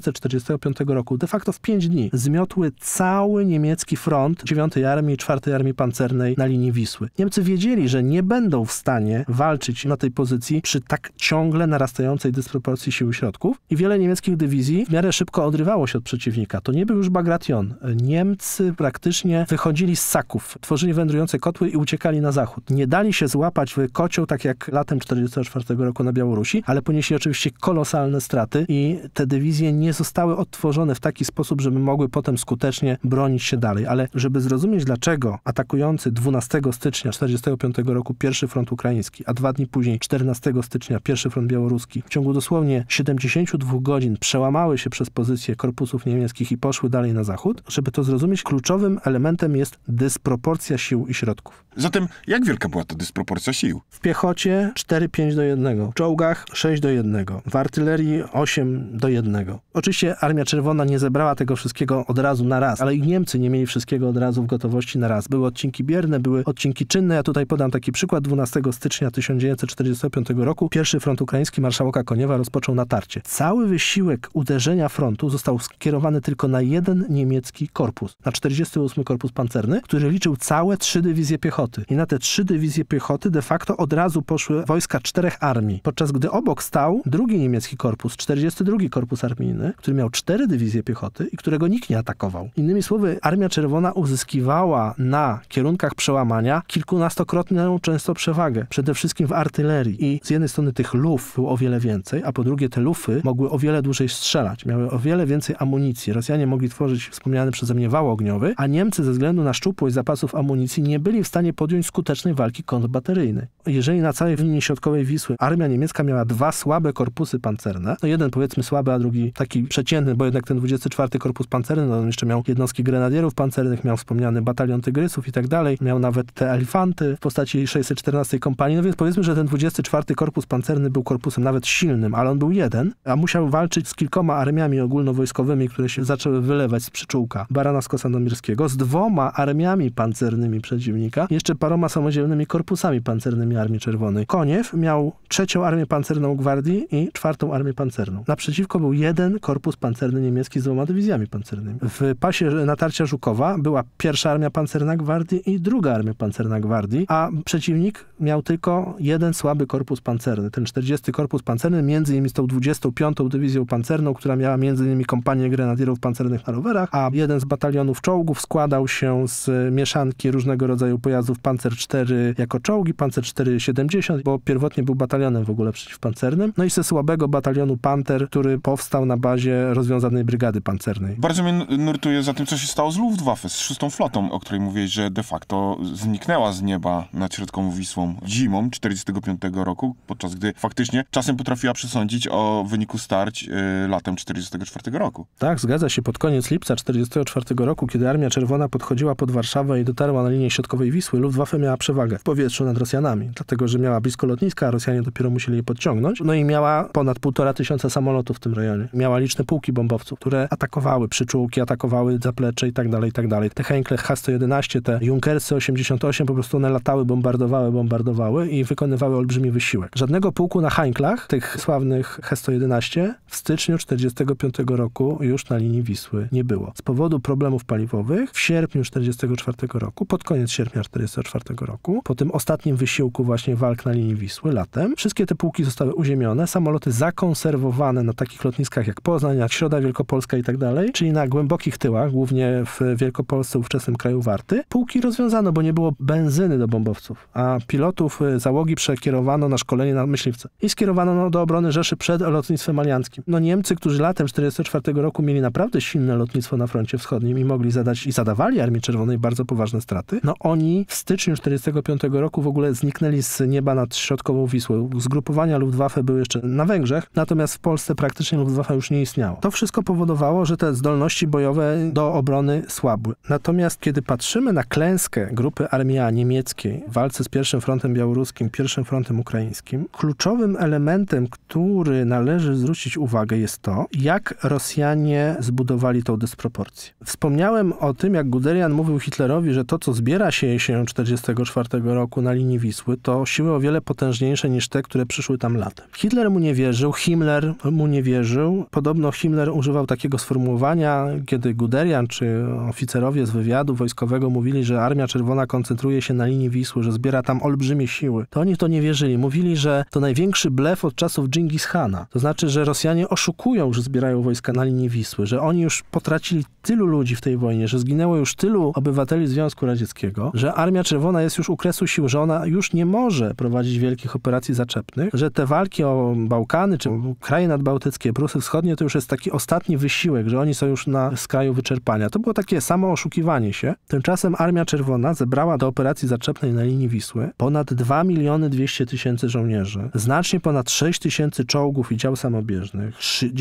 1945 roku, de facto w 5 dni, zmiotły cały niemiecki front 9 Armii i 4 Armii Pancernej na linii Wisły. Niemcy wiedzieli, że nie będą w stanie walczyć na tej pozycji przy tak ciągle narastającej dysproporcji sił i środków i wiele niemieckich dywizji w miarę szybko odrywało ukrywało się od przeciwnika. To nie był już Bagration. Niemcy praktycznie wychodzili z saków, tworzyli wędrujące kotły i uciekali na zachód. Nie dali się złapać w kocioł, tak jak latem 1944 roku na Białorusi, ale ponieśli oczywiście kolosalne straty i te dywizje nie zostały odtworzone w taki sposób, żeby mogły potem skutecznie bronić się dalej. Ale żeby zrozumieć, dlaczego atakujący 12 stycznia 1945 roku pierwszy front ukraiński, a 2 dni później 14 stycznia pierwszy front białoruski w ciągu dosłownie 72 godzin przełamały się przez pozycje korpusów niemieckich i poszły dalej na zachód, żeby to zrozumieć, kluczowym elementem jest dysproporcja sił i środków. Zatem jak wielka była to dysproporcja sił? W piechocie 4-5-1, w czołgach 6-1, w artylerii 8-1. Oczywiście Armia Czerwona nie zebrała tego wszystkiego od razu na raz, ale i Niemcy nie mieli wszystkiego od razu w gotowości na raz. Były odcinki bierne, były odcinki czynne. Ja tutaj podam taki przykład. 12 stycznia 1945 roku pierwszy front ukraiński marszałka Koniewa rozpoczął natarcie. Cały wysiłek uderzenia frontu został skierowany tylko na jeden niemiecki korpus, na 48 Korpus Pancerny, który liczył całe 3 dywizje piechoty. I na te 3 dywizje piechoty de facto od razu poszły wojska 4 armii, podczas gdy obok stał drugi niemiecki korpus, 42 Korpus Armijny, który miał 4 dywizje piechoty i którego nikt nie atakował. Innymi słowy, Armia Czerwona uzyskiwała na kierunkach przełamania kilkunastokrotną często przewagę, przede wszystkim w artylerii. I z jednej strony tych luf było o wiele więcej, a po drugie te lufy mogły o wiele dłużej strzelać, miały o wiele więcej amunicji. Rosjanie mogli tworzyć wspomniany przeze mnie wał ogniowy, a Niemcy ze względu na szczupłość zapasów amunicji nie byli w stanie podjąć skutecznej walki kontrbateryjnej. Jeżeli na całej linii środkowej Wisły armia niemiecka miała 2 słabe korpusy pancerne, no jeden powiedzmy słaby, a drugi taki przeciętny, bo jednak ten 24 Korpus Pancerny, no on jeszcze miał jednostki grenadierów pancernych, miał wspomniany batalion tygrysów i tak dalej, miał nawet te Elifanty w postaci 614 kompanii, no więc powiedzmy, że ten 24 Korpus Pancerny był korpusem nawet silnym, ale on był jeden, a musiał walczyć z kilkoma armiami ogólnowojskowymi, które się zaczęły wylewać z przyczółka Baranowsko Sandomierskiego, z 2 armiami pancernymi przeciwnika, jeszcze paroma samodzielnymi korpusami pancernymi Armii Czerwonej. Koniew miał 3. Armię Pancerną Gwardii i 4. Armię Pancerną. Naprzeciwko był 1 korpus pancerny niemiecki z 2 dywizjami pancernymi. W pasie natarcia Żukowa była 1. Armia Pancerna Gwardii i 2. Armia Pancerna Gwardii, a przeciwnik miał tylko 1 słaby korpus pancerny. Ten 40 Korpus Pancerny, między innymi z tą 25. Dywizją Pancerną, która miała między innymi kompanię grenadierów pancernych na rowerach, a jeden z batalionów czołgów składał się z mieszanki różnego rodzaju pojazdów Panzer 4 jako czołgi, Panzer 470, bo pierwotnie był batalionem w ogóle przeciwpancernym, no i ze słabego batalionu Panter, który powstał na bazie rozwiązanej brygady pancernej. Bardzo mnie nurtuje za tym, co się stało z Luftwaffe, z 6. flotą, o której mówiłeś, że de facto zniknęła z nieba nad środkową Wisłą zimą 1945 roku, podczas gdy faktycznie czasem potrafiła przesądzić o wyniku starć latem 1944 roku. Tak, zgadza się. Pod koniec lipca 1944 roku, kiedy Armia Czerwona podchodziła pod Warszawę i dotarła na linię środkowej Wisły, Luftwaffe miała przewagę w powietrzu nad Rosjanami, dlatego że miała blisko lotniska, a Rosjanie dopiero musieli je podciągnąć. No i miała ponad 1500 samolotów w tym rejonie. Miała liczne pułki bombowców, które atakowały przyczółki, atakowały zaplecze i tak dalej, i tak dalej. Te Henkle H-111, te Junkersy 88, po prostu one latały, bombardowały i wykonywały olbrzymi wysiłek. Żadnego pułku na Henklach, tych sławnych H-111, w styczniu 1945 roku już na linii Wisły nie było. Z powodu problemów paliwowych w sierpniu 1944 roku, pod koniec sierpnia 1944 roku, po tym ostatnim wysiłku właśnie walk na linii Wisły latem, wszystkie te pułki zostały uziemione, samoloty zakonserwowane na takich lotniskach jak Poznań, jak Środa Wielkopolska i tak dalej, czyli na głębokich tyłach, głównie w Wielkopolsce, ówczesnym kraju Warty. Pułki rozwiązano, bo nie było benzyny do bombowców, a pilotów załogi przekierowano na szkolenie na myśliwce i skierowano do obrony Rzeszy przed lotnictwem alianckim. No Niemcy, którzy latem 1944 roku mieli naprawdę silne lotnictwo na froncie wschodnim i mogli zadać i zadawali Armii Czerwonej bardzo poważne straty, no oni w styczniu 1945 roku w ogóle zniknęli z nieba nad środkową Wisłą. Zgrupowania Luftwaffe były jeszcze na Węgrzech, natomiast w Polsce praktycznie Luftwaffe już nie istniało. To wszystko powodowało, że te zdolności bojowe do obrony słabły. Natomiast kiedy patrzymy na klęskę grupy Armii A niemieckiej w walce z pierwszym frontem białoruskim, pierwszym frontem ukraińskim, kluczowym elementem, który należy zwrócić uwagę, jest to, jak Rosjanie zbudowali tą dysproporcję. Wspomniałem o tym, jak Guderian mówił Hitlerowi, że to, co zbiera się jesienią 1944 roku na linii Wisły, to siły o wiele potężniejsze niż te, które przyszły tam latem. Hitler mu nie wierzył, Himmler mu nie wierzył. Podobno Himmler używał takiego sformułowania, kiedy Guderian czy oficerowie z wywiadu wojskowego mówili, że Armia Czerwona koncentruje się na linii Wisły, że zbiera tam olbrzymie siły. To oni w to nie wierzyli. Mówili, że to największy blef od czasów Dżingis Hana. To znaczy, że Rosjanie oszukują, że zbierają wojska wojska na linii Wisły, że oni już potracili tylu ludzi w tej wojnie, że zginęło już tylu obywateli Związku Radzieckiego, że Armia Czerwona jest już u kresu sił, że ona już nie może prowadzić wielkich operacji zaczepnych, że te walki o Bałkany, czy kraje nadbałtyckie, Prusy Wschodnie, to już jest taki ostatni wysiłek, że oni są już na skraju wyczerpania. To było takie samo oszukiwanie się. Tymczasem Armia Czerwona zebrała do operacji zaczepnej na linii Wisły ponad 2 200 000 żołnierzy, znacznie ponad 6 000 czołgów i dział samobieżnych,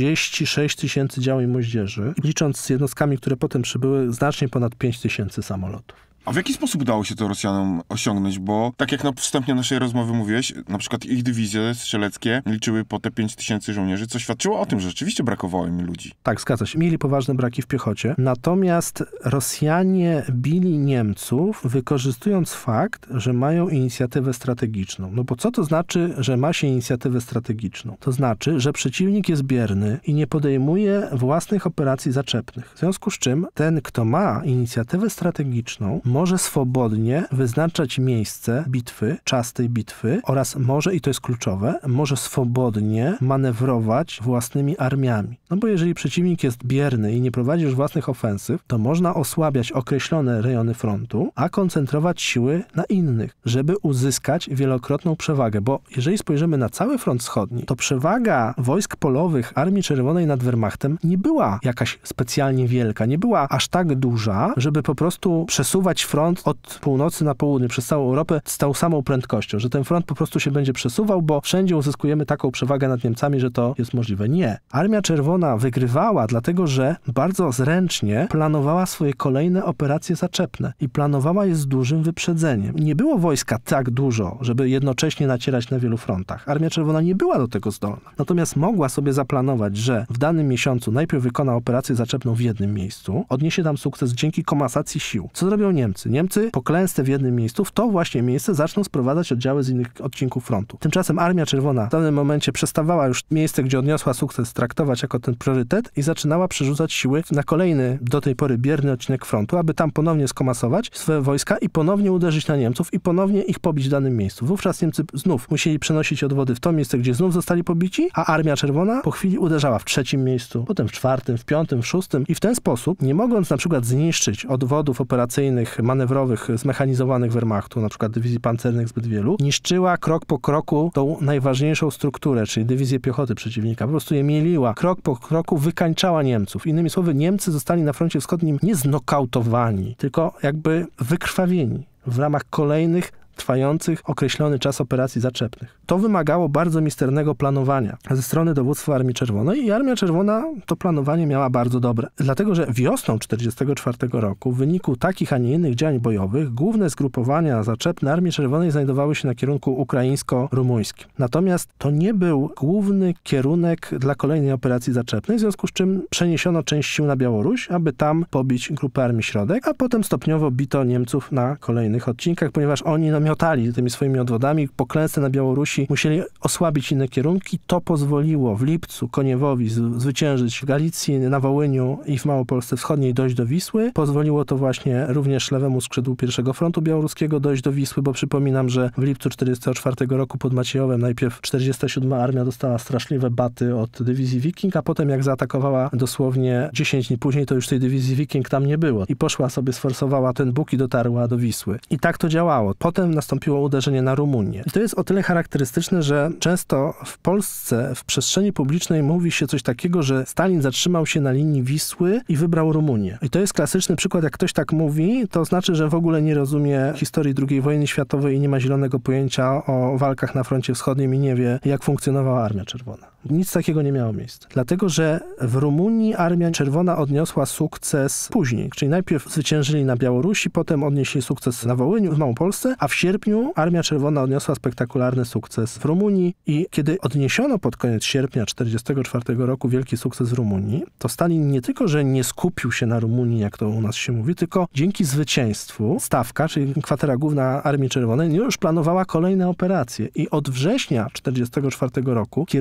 36 000 dział i moździerzy, licząc z jednostkami, które potem przybyły, znacznie ponad 5 000 samolotów. A w jaki sposób udało się to Rosjanom osiągnąć? Bo tak jak na wstępie naszej rozmowy mówiłeś, na przykład ich dywizje strzeleckie liczyły po te 5 000 żołnierzy, co świadczyło o tym, że rzeczywiście brakowało im ludzi. Tak, zgadza się. Mieli poważne braki w piechocie. Natomiast Rosjanie bili Niemców, wykorzystując fakt, że mają inicjatywę strategiczną. No bo co to znaczy, że ma się inicjatywę strategiczną? To znaczy, że przeciwnik jest bierny i nie podejmuje własnych operacji zaczepnych. W związku z czym ten, kto ma inicjatywę strategiczną, może swobodnie wyznaczać miejsce bitwy, czas tej bitwy oraz może, i to jest kluczowe, może swobodnie manewrować własnymi armiami. No bo jeżeli przeciwnik jest bierny i nie prowadzi już własnych ofensyw, to można osłabiać określone rejony frontu, a koncentrować siły na innych, żeby uzyskać wielokrotną przewagę. Bo jeżeli spojrzymy na cały front wschodni, to przewaga wojsk polowych Armii Czerwonej nad Wehrmachtem nie była jakaś specjalnie wielka, nie była aż tak duża, żeby po prostu przesuwać front od północy na południe przez całą Europę z tą samą prędkością, że ten front po prostu się będzie przesuwał, bo wszędzie uzyskujemy taką przewagę nad Niemcami, że to jest możliwe. Nie. Armia Czerwona wygrywała, dlatego że bardzo zręcznie planowała swoje kolejne operacje zaczepne i planowała je z dużym wyprzedzeniem. Nie było wojska tak dużo, żeby jednocześnie nacierać na wielu frontach. Armia Czerwona nie była do tego zdolna. Natomiast mogła sobie zaplanować, że w danym miesiącu najpierw wykona operację zaczepną w jednym miejscu, odniesie tam sukces dzięki komasacji sił. Co zrobią Niemcy? Niemcy po klęsce w jednym miejscu, w to właśnie miejsce zaczną sprowadzać oddziały z innych odcinków frontu. Tymczasem Armia Czerwona w danym momencie przestawała już miejsce, gdzie odniosła sukces, traktować jako ten priorytet i zaczynała przerzucać siły na kolejny, do tej pory bierny odcinek frontu, aby tam ponownie skomasować swoje wojska i ponownie uderzyć na Niemców i ponownie ich pobić w danym miejscu. Wówczas Niemcy znów musieli przenosić odwody w to miejsce, gdzie znów zostali pobici, a Armia Czerwona po chwili uderzała w trzecim miejscu, potem w czwartym, w piątym, w szóstym i w ten sposób, nie mogąc na przykład zniszczyć odwodów operacyjnych, manewrowych, zmechanizowanych Wehrmachtu, na przykład dywizji pancernych zbyt wielu, niszczyła krok po kroku tą najważniejszą strukturę, czyli dywizję piechoty przeciwnika. Po prostu je mieliła, krok po kroku wykańczała Niemców. Innymi słowy, Niemcy zostali na froncie wschodnim nie znokautowani, tylko jakby wykrwawieni w ramach kolejnych trwających określony czas operacji zaczepnych. To wymagało bardzo misternego planowania ze strony dowództwa Armii Czerwonej i Armia Czerwona to planowanie miała bardzo dobre. Dlatego, że wiosną 1944 roku w wyniku takich, a nie innych działań bojowych główne zgrupowania zaczepne Armii Czerwonej znajdowały się na kierunku ukraińsko-rumuńskim. Natomiast to nie był główny kierunek dla kolejnej operacji zaczepnej, w związku z czym przeniesiono część sił na Białoruś, aby tam pobić grupę Armii Środek, a potem stopniowo bito Niemców na kolejnych odcinkach, ponieważ oni miotali tymi swoimi odwodami. Po klęsce na Białorusi musieli osłabić inne kierunki. To pozwoliło w lipcu Koniewowi zwyciężyć w Galicji, na Wołyniu i w Małopolsce Wschodniej dojść do Wisły. Pozwoliło to właśnie również lewemu skrzydłu I Frontu Białoruskiego dojść do Wisły, bo przypominam, że w lipcu 1944 roku pod Maciejowem najpierw 47. Armia dostała straszliwe baty od dywizji Wiking, a potem jak zaatakowała dosłownie 10 dni później, to już tej dywizji Wiking tam nie było. I poszła sobie, sforsowała ten Bóg i dotarła do Wisły. I tak to działało. Potem nastąpiło uderzenie na Rumunię. I to jest o tyle charakterystyczne, że często w Polsce, w przestrzeni publicznej mówi się coś takiego, że Stalin zatrzymał się na linii Wisły i wybrał Rumunię. I to jest klasyczny przykład, jak ktoś tak mówi, to znaczy, że w ogóle nie rozumie historii II wojny światowej i nie ma zielonego pojęcia o walkach na froncie wschodnim i nie wie, jak funkcjonowała Armia Czerwona. Nic takiego nie miało miejsca. Dlatego, że w Rumunii Armia Czerwona odniosła sukces później. Czyli najpierw zwyciężyli na Białorusi, potem odnieśli sukces na Wołyniu, w Małopolsce, a w sierpniu Armia Czerwona odniosła spektakularny sukces w Rumunii i kiedy odniesiono pod koniec sierpnia 1944 roku wielki sukces w Rumunii, to Stalin nie tylko, że nie skupił się na Rumunii, jak to u nas się mówi, tylko dzięki zwycięstwu Stawka, czyli kwatera główna Armii Czerwonej, już planowała kolejne operacje i od września 1944 roku kierunek Bałkanów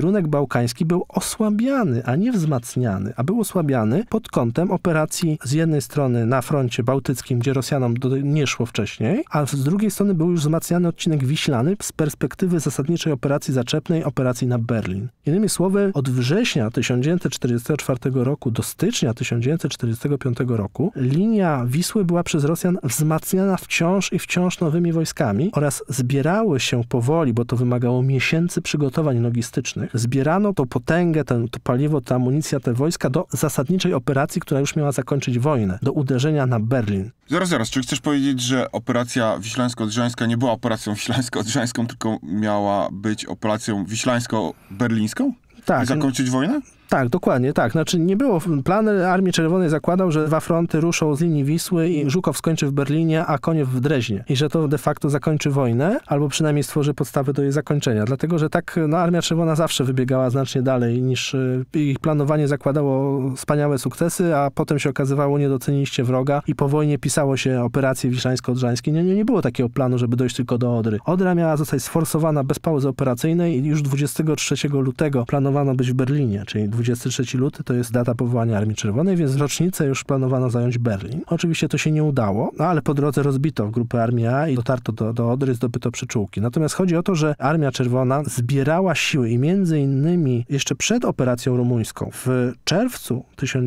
bałkański był osłabiany, a nie wzmacniany, a był osłabiany pod kątem operacji z jednej strony na froncie bałtyckim, gdzie Rosjanom nie szło wcześniej, a z drugiej strony był już wzmacniany odcinek wiślany z perspektywy zasadniczej operacji zaczepnej, operacji na Berlin. Innymi słowy, od września 1944 roku do stycznia 1945 roku linia Wisły była przez Rosjan wzmacniana wciąż nowymi wojskami oraz zbierały się powoli, bo to wymagało miesięcy przygotowań logistycznych, zbierano tą potęgę, to paliwo, ta amunicja, te wojska do zasadniczej operacji, która już miała zakończyć wojnę, do uderzenia na Berlin. Zaraz, czy chcesz powiedzieć, że operacja wiślańsko-odrzańska nie była operacją wiślańsko-odrzańską, tylko miała być operacją wiślańsko-berlińską? Tak. I zakończyć wojnę? Tak, dokładnie, tak. Znaczy nie było, plan Armii Czerwonej zakładał, że 2 fronty ruszą z linii Wisły i Żukow skończy w Berlinie, a Koniew w Dreźnie. I że to de facto zakończy wojnę, albo przynajmniej stworzy podstawy do jej zakończenia. Dlatego, że tak Armia Czerwona zawsze wybiegała znacznie dalej niż ich planowanie zakładało wspaniałe sukcesy, a potem się okazywało, nie doceniliście wroga i po wojnie pisało się operacje wiślańsko-odrzańskie. Nie było takiego planu, żeby dojść tylko do Odry. Odra miała zostać sforsowana bez pauzy operacyjnej i już 23 lutego planowano być w Berlinie, czyli 23 luty to jest data powołania Armii Czerwonej, więc w rocznicę już planowano zająć Berlin. Oczywiście to się nie udało, ale po drodze rozbito grupę Armii A i dotarto do Odry, zdobyto przyczółki. Natomiast chodzi o to, że Armia Czerwona zbierała siły i między innymi jeszcze przed operacją rumuńską w czerwcu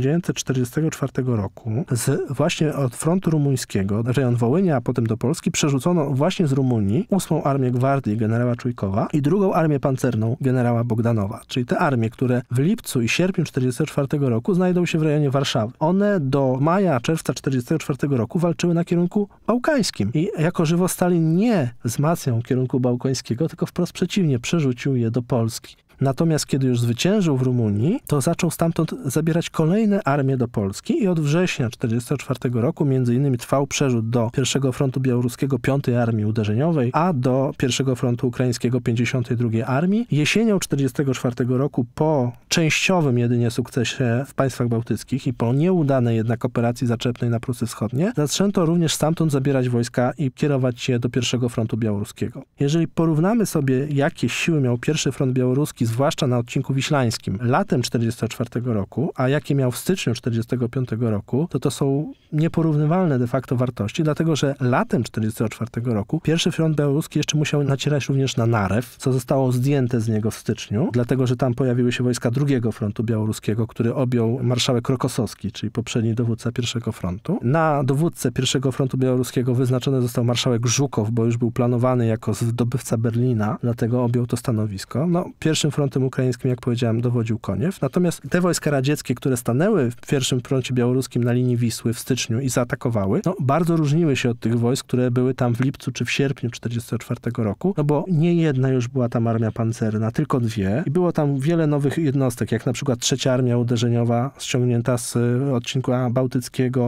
1944 roku właśnie od frontu rumuńskiego, rejon Wołynia, a potem do Polski, przerzucono właśnie z Rumunii 8. Armię Gwardii generała Czujkowa i 2. Armię Pancerną generała Bogdanowa, czyli te armie, które w lipcu i sierpniu 1944 roku znajdą się w rejonie Warszawy. One do czerwca 1944 roku walczyły na kierunku bałkańskim i jako żywo Stalin nie wzmacniał kierunku bałkańskiego, tylko wprost przeciwnie, przerzucił je do Polski. Natomiast kiedy już zwyciężył w Rumunii, to zaczął stamtąd zabierać kolejne armie do Polski i od września 1944 roku między innymi trwał przerzut do I Frontu Białoruskiego 5. Armii Uderzeniowej, a do I Frontu Ukraińskiego 52. Armii. Jesienią 1944 roku po częściowym jedynie sukcesie w państwach bałtyckich i po nieudanej jednak operacji zaczepnej na Prusy Wschodnie, zaczęto również stamtąd zabierać wojska i kierować je do I Frontu Białoruskiego. Jeżeli porównamy sobie, jakie siły miał I Front Białoruski, zwłaszcza na odcinku wiślańskim, latem 1944 roku, a jakie miał w styczniu 1945 roku, to są nieporównywalne de facto wartości, dlatego że latem 1944 roku I Front Białoruski jeszcze musiał nacierać również na Narew, co zostało zdjęte z niego w styczniu, dlatego że tam pojawiły się wojska II Frontu Białoruskiego, który objął marszałek Rokosowski, czyli poprzedni dowódca I Frontu. Na dowódcę I Frontu Białoruskiego wyznaczony został marszałek Żukow, bo już był planowany jako zdobywca Berlina, dlatego objął to stanowisko. I Frontem Ukraińskim, jak powiedziałem, dowodził Koniew. Natomiast te wojska radzieckie, które stanęły w I Froncie Białoruskim na linii Wisły w styczniu i zaatakowały, bardzo różniły się od tych wojsk, które były tam w lipcu czy w sierpniu 1944 roku, bo nie jedna już była tam armia pancerna, tylko 2 i było tam wiele nowych jednostek, jak na przykład 3. Armia Uderzeniowa ściągnięta z odcinka bałtyckiego,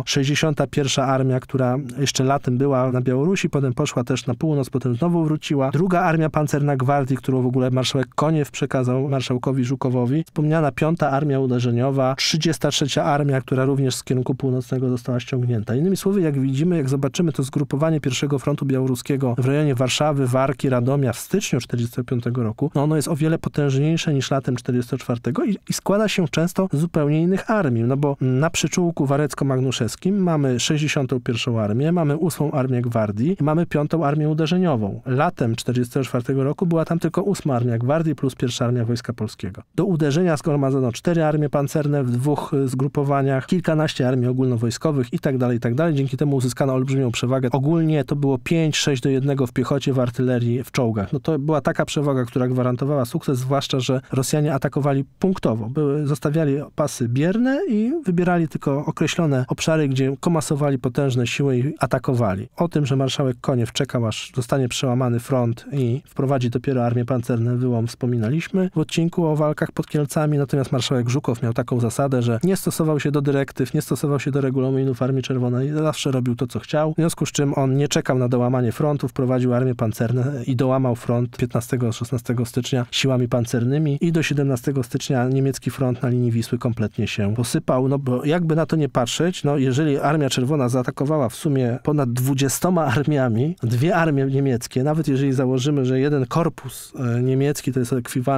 61. Armia, która jeszcze latem była na Białorusi, potem poszła też na północ, potem znowu wróciła, 2. Armia Pancerna Gwardii, którą w ogóle marszałek Koniew przekazał marszałkowi Żukowowi, wspomniana 5. Armia Uderzeniowa, 33. Armia, która również z kierunku północnego została ściągnięta. Innymi słowy, jak widzimy, jak zobaczymy to zgrupowanie I Frontu Białoruskiego w rejonie Warszawy, Warki, Radomia w styczniu 1945 roku, ono jest o wiele potężniejsze niż latem 1944 i składa się często z zupełnie innych armii, bo na przyczółku warecko-magnuszewskim mamy 61. Armię, mamy 8. Armię Gwardii i mamy 5. Armię Uderzeniową. Latem 1944 roku była tam tylko 8. Armia Gwardii plus 1. Armia Wojska Polskiego. Do uderzenia zgromadzono 4 armie pancerne w 2 zgrupowaniach, kilkanaście armii ogólnowojskowych i tak dalej. Dzięki temu uzyskano olbrzymią przewagę. Ogólnie to było 5-6 do 1 w piechocie, w artylerii, w czołgach. To była taka przewaga, która gwarantowała sukces, zwłaszcza, że Rosjanie atakowali punktowo. Zostawiali pasy bierne i wybierali tylko określone obszary, gdzie komasowali potężne siły i atakowali. O tym, że marszałek Koniew czekał, aż zostanie przełamany front i wprowadzi dopiero armię pancerne, Wyłom, wspominaliśmy w odcinku o walkach pod Kielcami, natomiast marszałek Żukow miał taką zasadę, że nie stosował się do dyrektyw, nie stosował się do regulaminów Armii Czerwonej, zawsze robił to, co chciał, w związku z czym on nie czekał na dołamanie frontu, wprowadził armię pancerne i dołamał front 15-16 stycznia siłami pancernymi i do 17 stycznia niemiecki front na linii Wisły kompletnie się posypał, bo jakby na to nie patrzeć, jeżeli Armia Czerwona zaatakowała w sumie ponad 20 armiami, 2 armie niemieckie, nawet jeżeli założymy, że jeden korpus niemiecki to jest ekwiwalent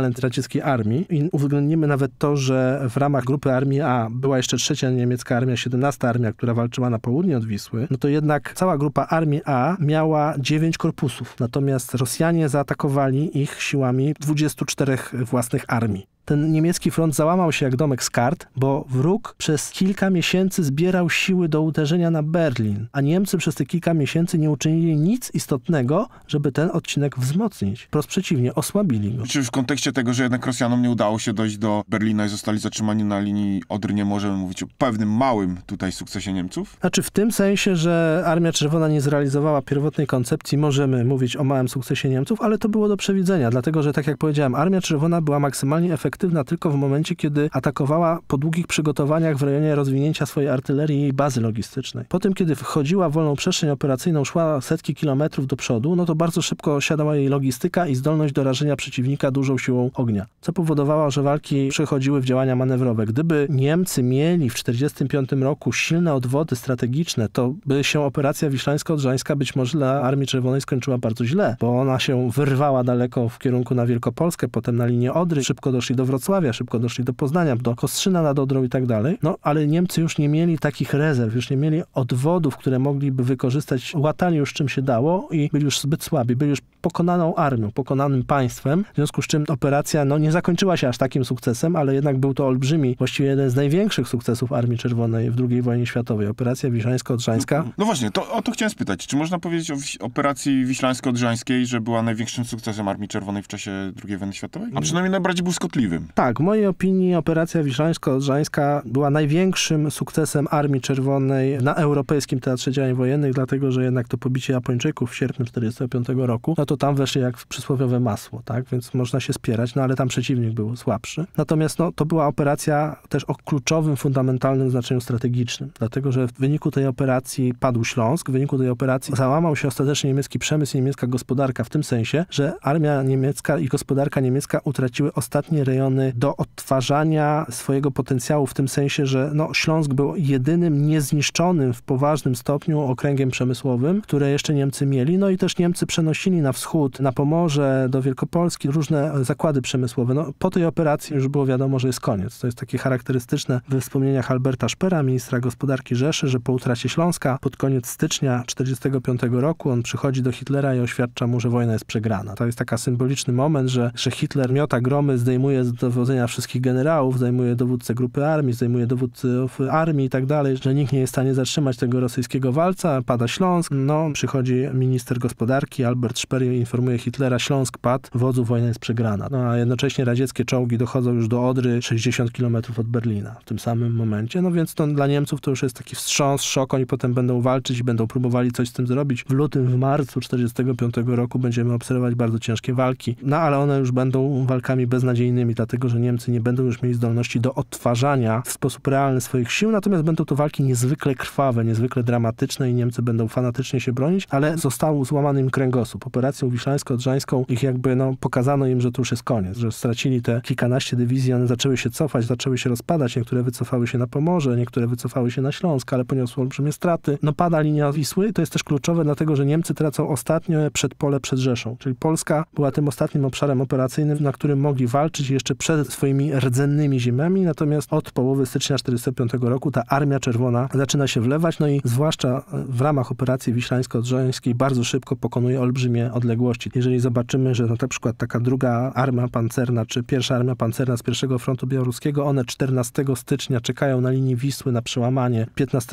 talent radzieckiej armii i uwzględnimy nawet to, że w ramach grupy Armii A była jeszcze trzecia niemiecka armia, 17 armia, która walczyła na południe od Wisły, no to jednak cała grupa Armii A miała 9 korpusów. Natomiast Rosjanie zaatakowali ich siłami 24 własnych armii. Ten niemiecki front załamał się jak domek z kart, bo wróg przez kilka miesięcy zbierał siły do uderzenia na Berlin, a Niemcy przez te kilka miesięcy nie uczynili nic istotnego, żeby ten odcinek wzmocnić. Wprost przeciwnie, osłabili go. Czy w kontekście tego, że jednak Rosjanom nie udało się dojść do Berlina i zostali zatrzymani na linii Odry, nie możemy mówić o pewnym małym tutaj sukcesie Niemców? Znaczy w tym sensie, że Armia Czerwona nie zrealizowała pierwotnej koncepcji, możemy mówić o małym sukcesie Niemców, ale to było do przewidzenia, dlatego że tak jak powiedziałem, Armia Czerwona była maksymalnie efektywna tylko w momencie, kiedy atakowała po długich przygotowaniach w rejonie rozwinięcia swojej artylerii i bazy logistycznej. Potem, kiedy wchodziła w wolną przestrzeń operacyjną, szła setki kilometrów do przodu, no to bardzo szybko siadała jej logistyka i zdolność do rażenia przeciwnika dużą siłą ognia, co powodowało, że walki przechodziły w działania manewrowe. Gdyby Niemcy mieli w 1945 roku silne odwody strategiczne, to by się operacja wiślańsko-odrzańska być może dla Armii Czerwonej skończyła bardzo źle, bo ona się wyrwała daleko w kierunku na Wielkopolskę, potem na linię Odry, szybko doszli do Wrocławia, szybko doszli do Poznania, do Kostrzyna nad Odrą i tak dalej. No, ale Niemcy już nie mieli takich rezerw, już nie mieli odwodów, które mogliby wykorzystać, łatali już czym się dało i byli już zbyt słabi, byli już pokonaną armią, pokonanym państwem, w związku z czym operacja nie zakończyła się aż takim sukcesem, ale jednak był to olbrzymi, właściwie jeden z największych sukcesów Armii Czerwonej w II wojnie światowej. Operacja wiślańsko-odrzańska. No właśnie, o to chciałem spytać. Czy można powiedzieć o operacji wiślańsko-odrzańskiej, że była największym sukcesem Armii Czerwonej w czasie II wojny światowej? A przynajmniej najbardziej błyskotliwym. Tak, w mojej opinii operacja wiślańsko-odrzańska była największym sukcesem Armii Czerwonej na europejskim teatrze działań wojennych, dlatego, że jednak to pobicie Japończyków w sierpniu 1945 roku, no to tam weszli jak w przysłowiowe masło, tak? Więc można się spierać, no ale tam przeciwnik był słabszy. Natomiast to była operacja też o kluczowym, fundamentalnym znaczeniu strategicznym, dlatego, że w wyniku tej operacji padł Śląsk, w wyniku tej operacji załamał się ostatecznie niemiecki przemysł i niemiecka gospodarka w tym sensie, że armia niemiecka i gospodarka niemiecka utraciły ostatnie rejony do odtwarzania swojego potencjału w tym sensie, że Śląsk był jedynym niezniszczonym w poważnym stopniu okręgiem przemysłowym, które jeszcze Niemcy mieli, no i też Niemcy przenosili na wschód, na Pomorze, do Wielkopolski różne zakłady przemysłowe. Po tej operacji już było wiadomo, że jest koniec. To jest takie charakterystyczne we wspomnieniach Alberta Szpera, ministra gospodarki Rzeszy, że po utracie Śląska pod koniec stycznia 1945 roku on przychodzi do Hitlera i oświadcza mu, że wojna jest przegrana. To jest taki symboliczny moment, że Hitler miota gromy, zdejmuje z dowodzenia wszystkich generałów, zdejmuje dowódcę grupy armii, zdejmuje dowódców armii i tak dalej, że nikt nie jest w stanie zatrzymać tego rosyjskiego walca, pada Śląsk. Przychodzi minister gospodarki Albert Szper i informuje Hitlera, Śląsk padł, wodzu, wojna jest przegrana. A jednocześnie radzieckie czołgi dochodzą już do Odry, 60 km od Berlina w tym samym momencie. Więc dla Niemców to już jest taki wstrząs, szok, oni potem będą walczyć i będą próbowali coś z tym zrobić. W lutym, w marcu 1945 roku będziemy obserwować bardzo ciężkie walki, ale one już będą walkami beznadziejnymi, dlatego, że Niemcy nie będą już mieli zdolności do odtwarzania w sposób realny swoich sił, natomiast będą to walki niezwykle krwawe, niezwykle dramatyczne i Niemcy będą fanatycznie się bronić, ale został złamany im kręgosłup. Operacją wiślańsko-odrzańską ich pokazano im, że to już jest koniec, że stracili te kilkanaście dywizji, one zaczęły się cofać, zaczęły się rozpadać, niektóre wycofały się na Pomorze, niektóre wycofały się na Śląsk, ale poniosły olbrzymie straty. Pada linia Wisły, to jest też kluczowe, dlatego, że Niemcy tracą ostatnie przedpole przed Rzeszą, czyli Polska była tym ostatnim obszarem operacyjnym, na którym mogli walczyć jeszcze przed swoimi rdzennymi ziemiami, natomiast od połowy stycznia 1945 roku ta Armia Czerwona zaczyna się wlewać, i zwłaszcza w ramach operacji wiślańsko-odrzańskiej bardzo szybko pokonuje olbrzymie odległości. Jeżeli zobaczymy, że na przykład taka druga armia pancerna, czy pierwsza armia pancerna z pierwszego frontu białoruskiego, one 14 stycznia czekają na linii Wisły na przełamanie,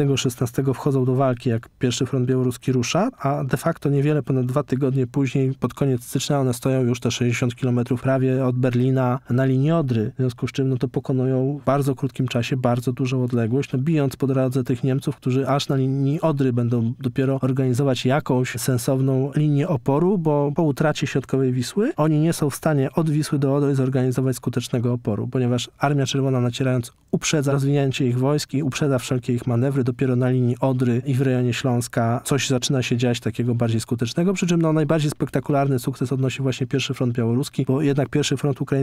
15-16 wchodzą do walki, jak pierwszy front białoruski rusza, a de facto niewiele ponad 2 tygodnie później, pod koniec stycznia, one stoją już te 60 km prawie od Berlina na linii Odry, w związku z czym to pokonują w bardzo krótkim czasie bardzo dużą odległość, bijąc po drodze tych Niemców, którzy aż na linii Odry będą dopiero organizować jakąś sensowną linię oporu, bo po utracie środkowej Wisły oni nie są w stanie od Wisły do Odry zorganizować skutecznego oporu, ponieważ Armia Czerwona nacierając uprzedza rozwinięcie ich wojsk i uprzedza wszelkie ich manewry, dopiero na linii Odry i w rejonie Śląska coś zaczyna się dziać takiego bardziej skutecznego, przy czym najbardziej spektakularny sukces odnosi właśnie pierwszy front białoruski, bo jednak pierwszy front ukraiński koniewa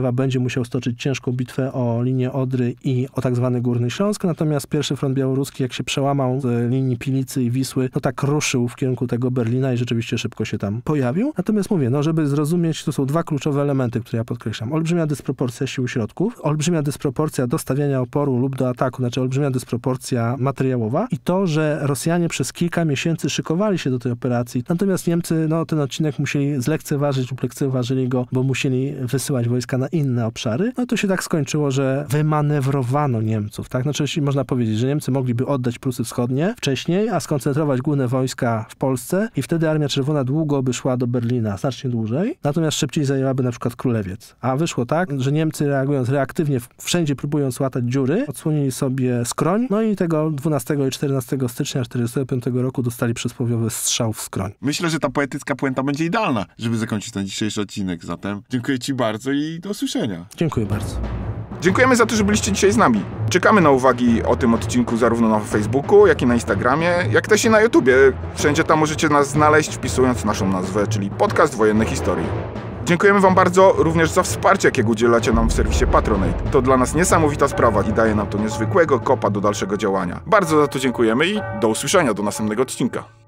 Stanisława będzie musiał stoczyć ciężką bitwę o linię Odry i o tak zwany Górny Śląsk, natomiast pierwszy front białoruski, jak się przełamał z linii Pilicy i Wisły, no tak ruszył w kierunku tego Berlina i rzeczywiście szybko się tam pojawił. Natomiast mówię, no żeby zrozumieć, to są dwa kluczowe elementy, które ja podkreślam. Olbrzymia dysproporcja sił i środków, olbrzymia dysproporcja do stawiania oporu lub do ataku, znaczy olbrzymia dysproporcja materiałowa i to, że Rosjanie przez kilka miesięcy szykowali się do tej operacji, natomiast Niemcy, no ten odcinek musieli zlekceważyć lub lekceważyli go, bo musieli wysyłać wojska na inne obszary. No to się tak skończyło, że wymanewrowano Niemców, tak? Znaczy można powiedzieć, że Niemcy mogliby oddać Prusy Wschodnie wcześniej, a skoncentrować główne wojska w Polsce i wtedy Armia Czerwona długo by szła do Berlina, znacznie dłużej, natomiast szybciej zajęłaby na przykład Królewiec. A wyszło tak, że Niemcy reagując reaktywnie, wszędzie próbując łatać dziury, odsłonili sobie Skroń, no i tego 12 i 14 stycznia 1945 roku dostali przysłowiowy strzał w skroń. Myślę, że ta poetycka puenta będzie idealna, żeby zakończyć ten dzisiejszy odcinek. Zatem dziękuję Ci bardzo i do usłyszenia. Dziękuję bardzo. Dziękujemy za to, że byliście dzisiaj z nami. Czekamy na uwagi o tym odcinku zarówno na Facebooku, jak i na Instagramie, jak też i na YouTubie. Wszędzie tam możecie nas znaleźć, wpisując naszą nazwę, czyli Podcast Wojenne Historii. Dziękujemy Wam bardzo również za wsparcie, jakiego udzielacie nam w serwisie Patronite. To dla nas niesamowita sprawa i daje nam to niezwykłego kopa do dalszego działania. Bardzo za to dziękujemy i do usłyszenia do następnego odcinka.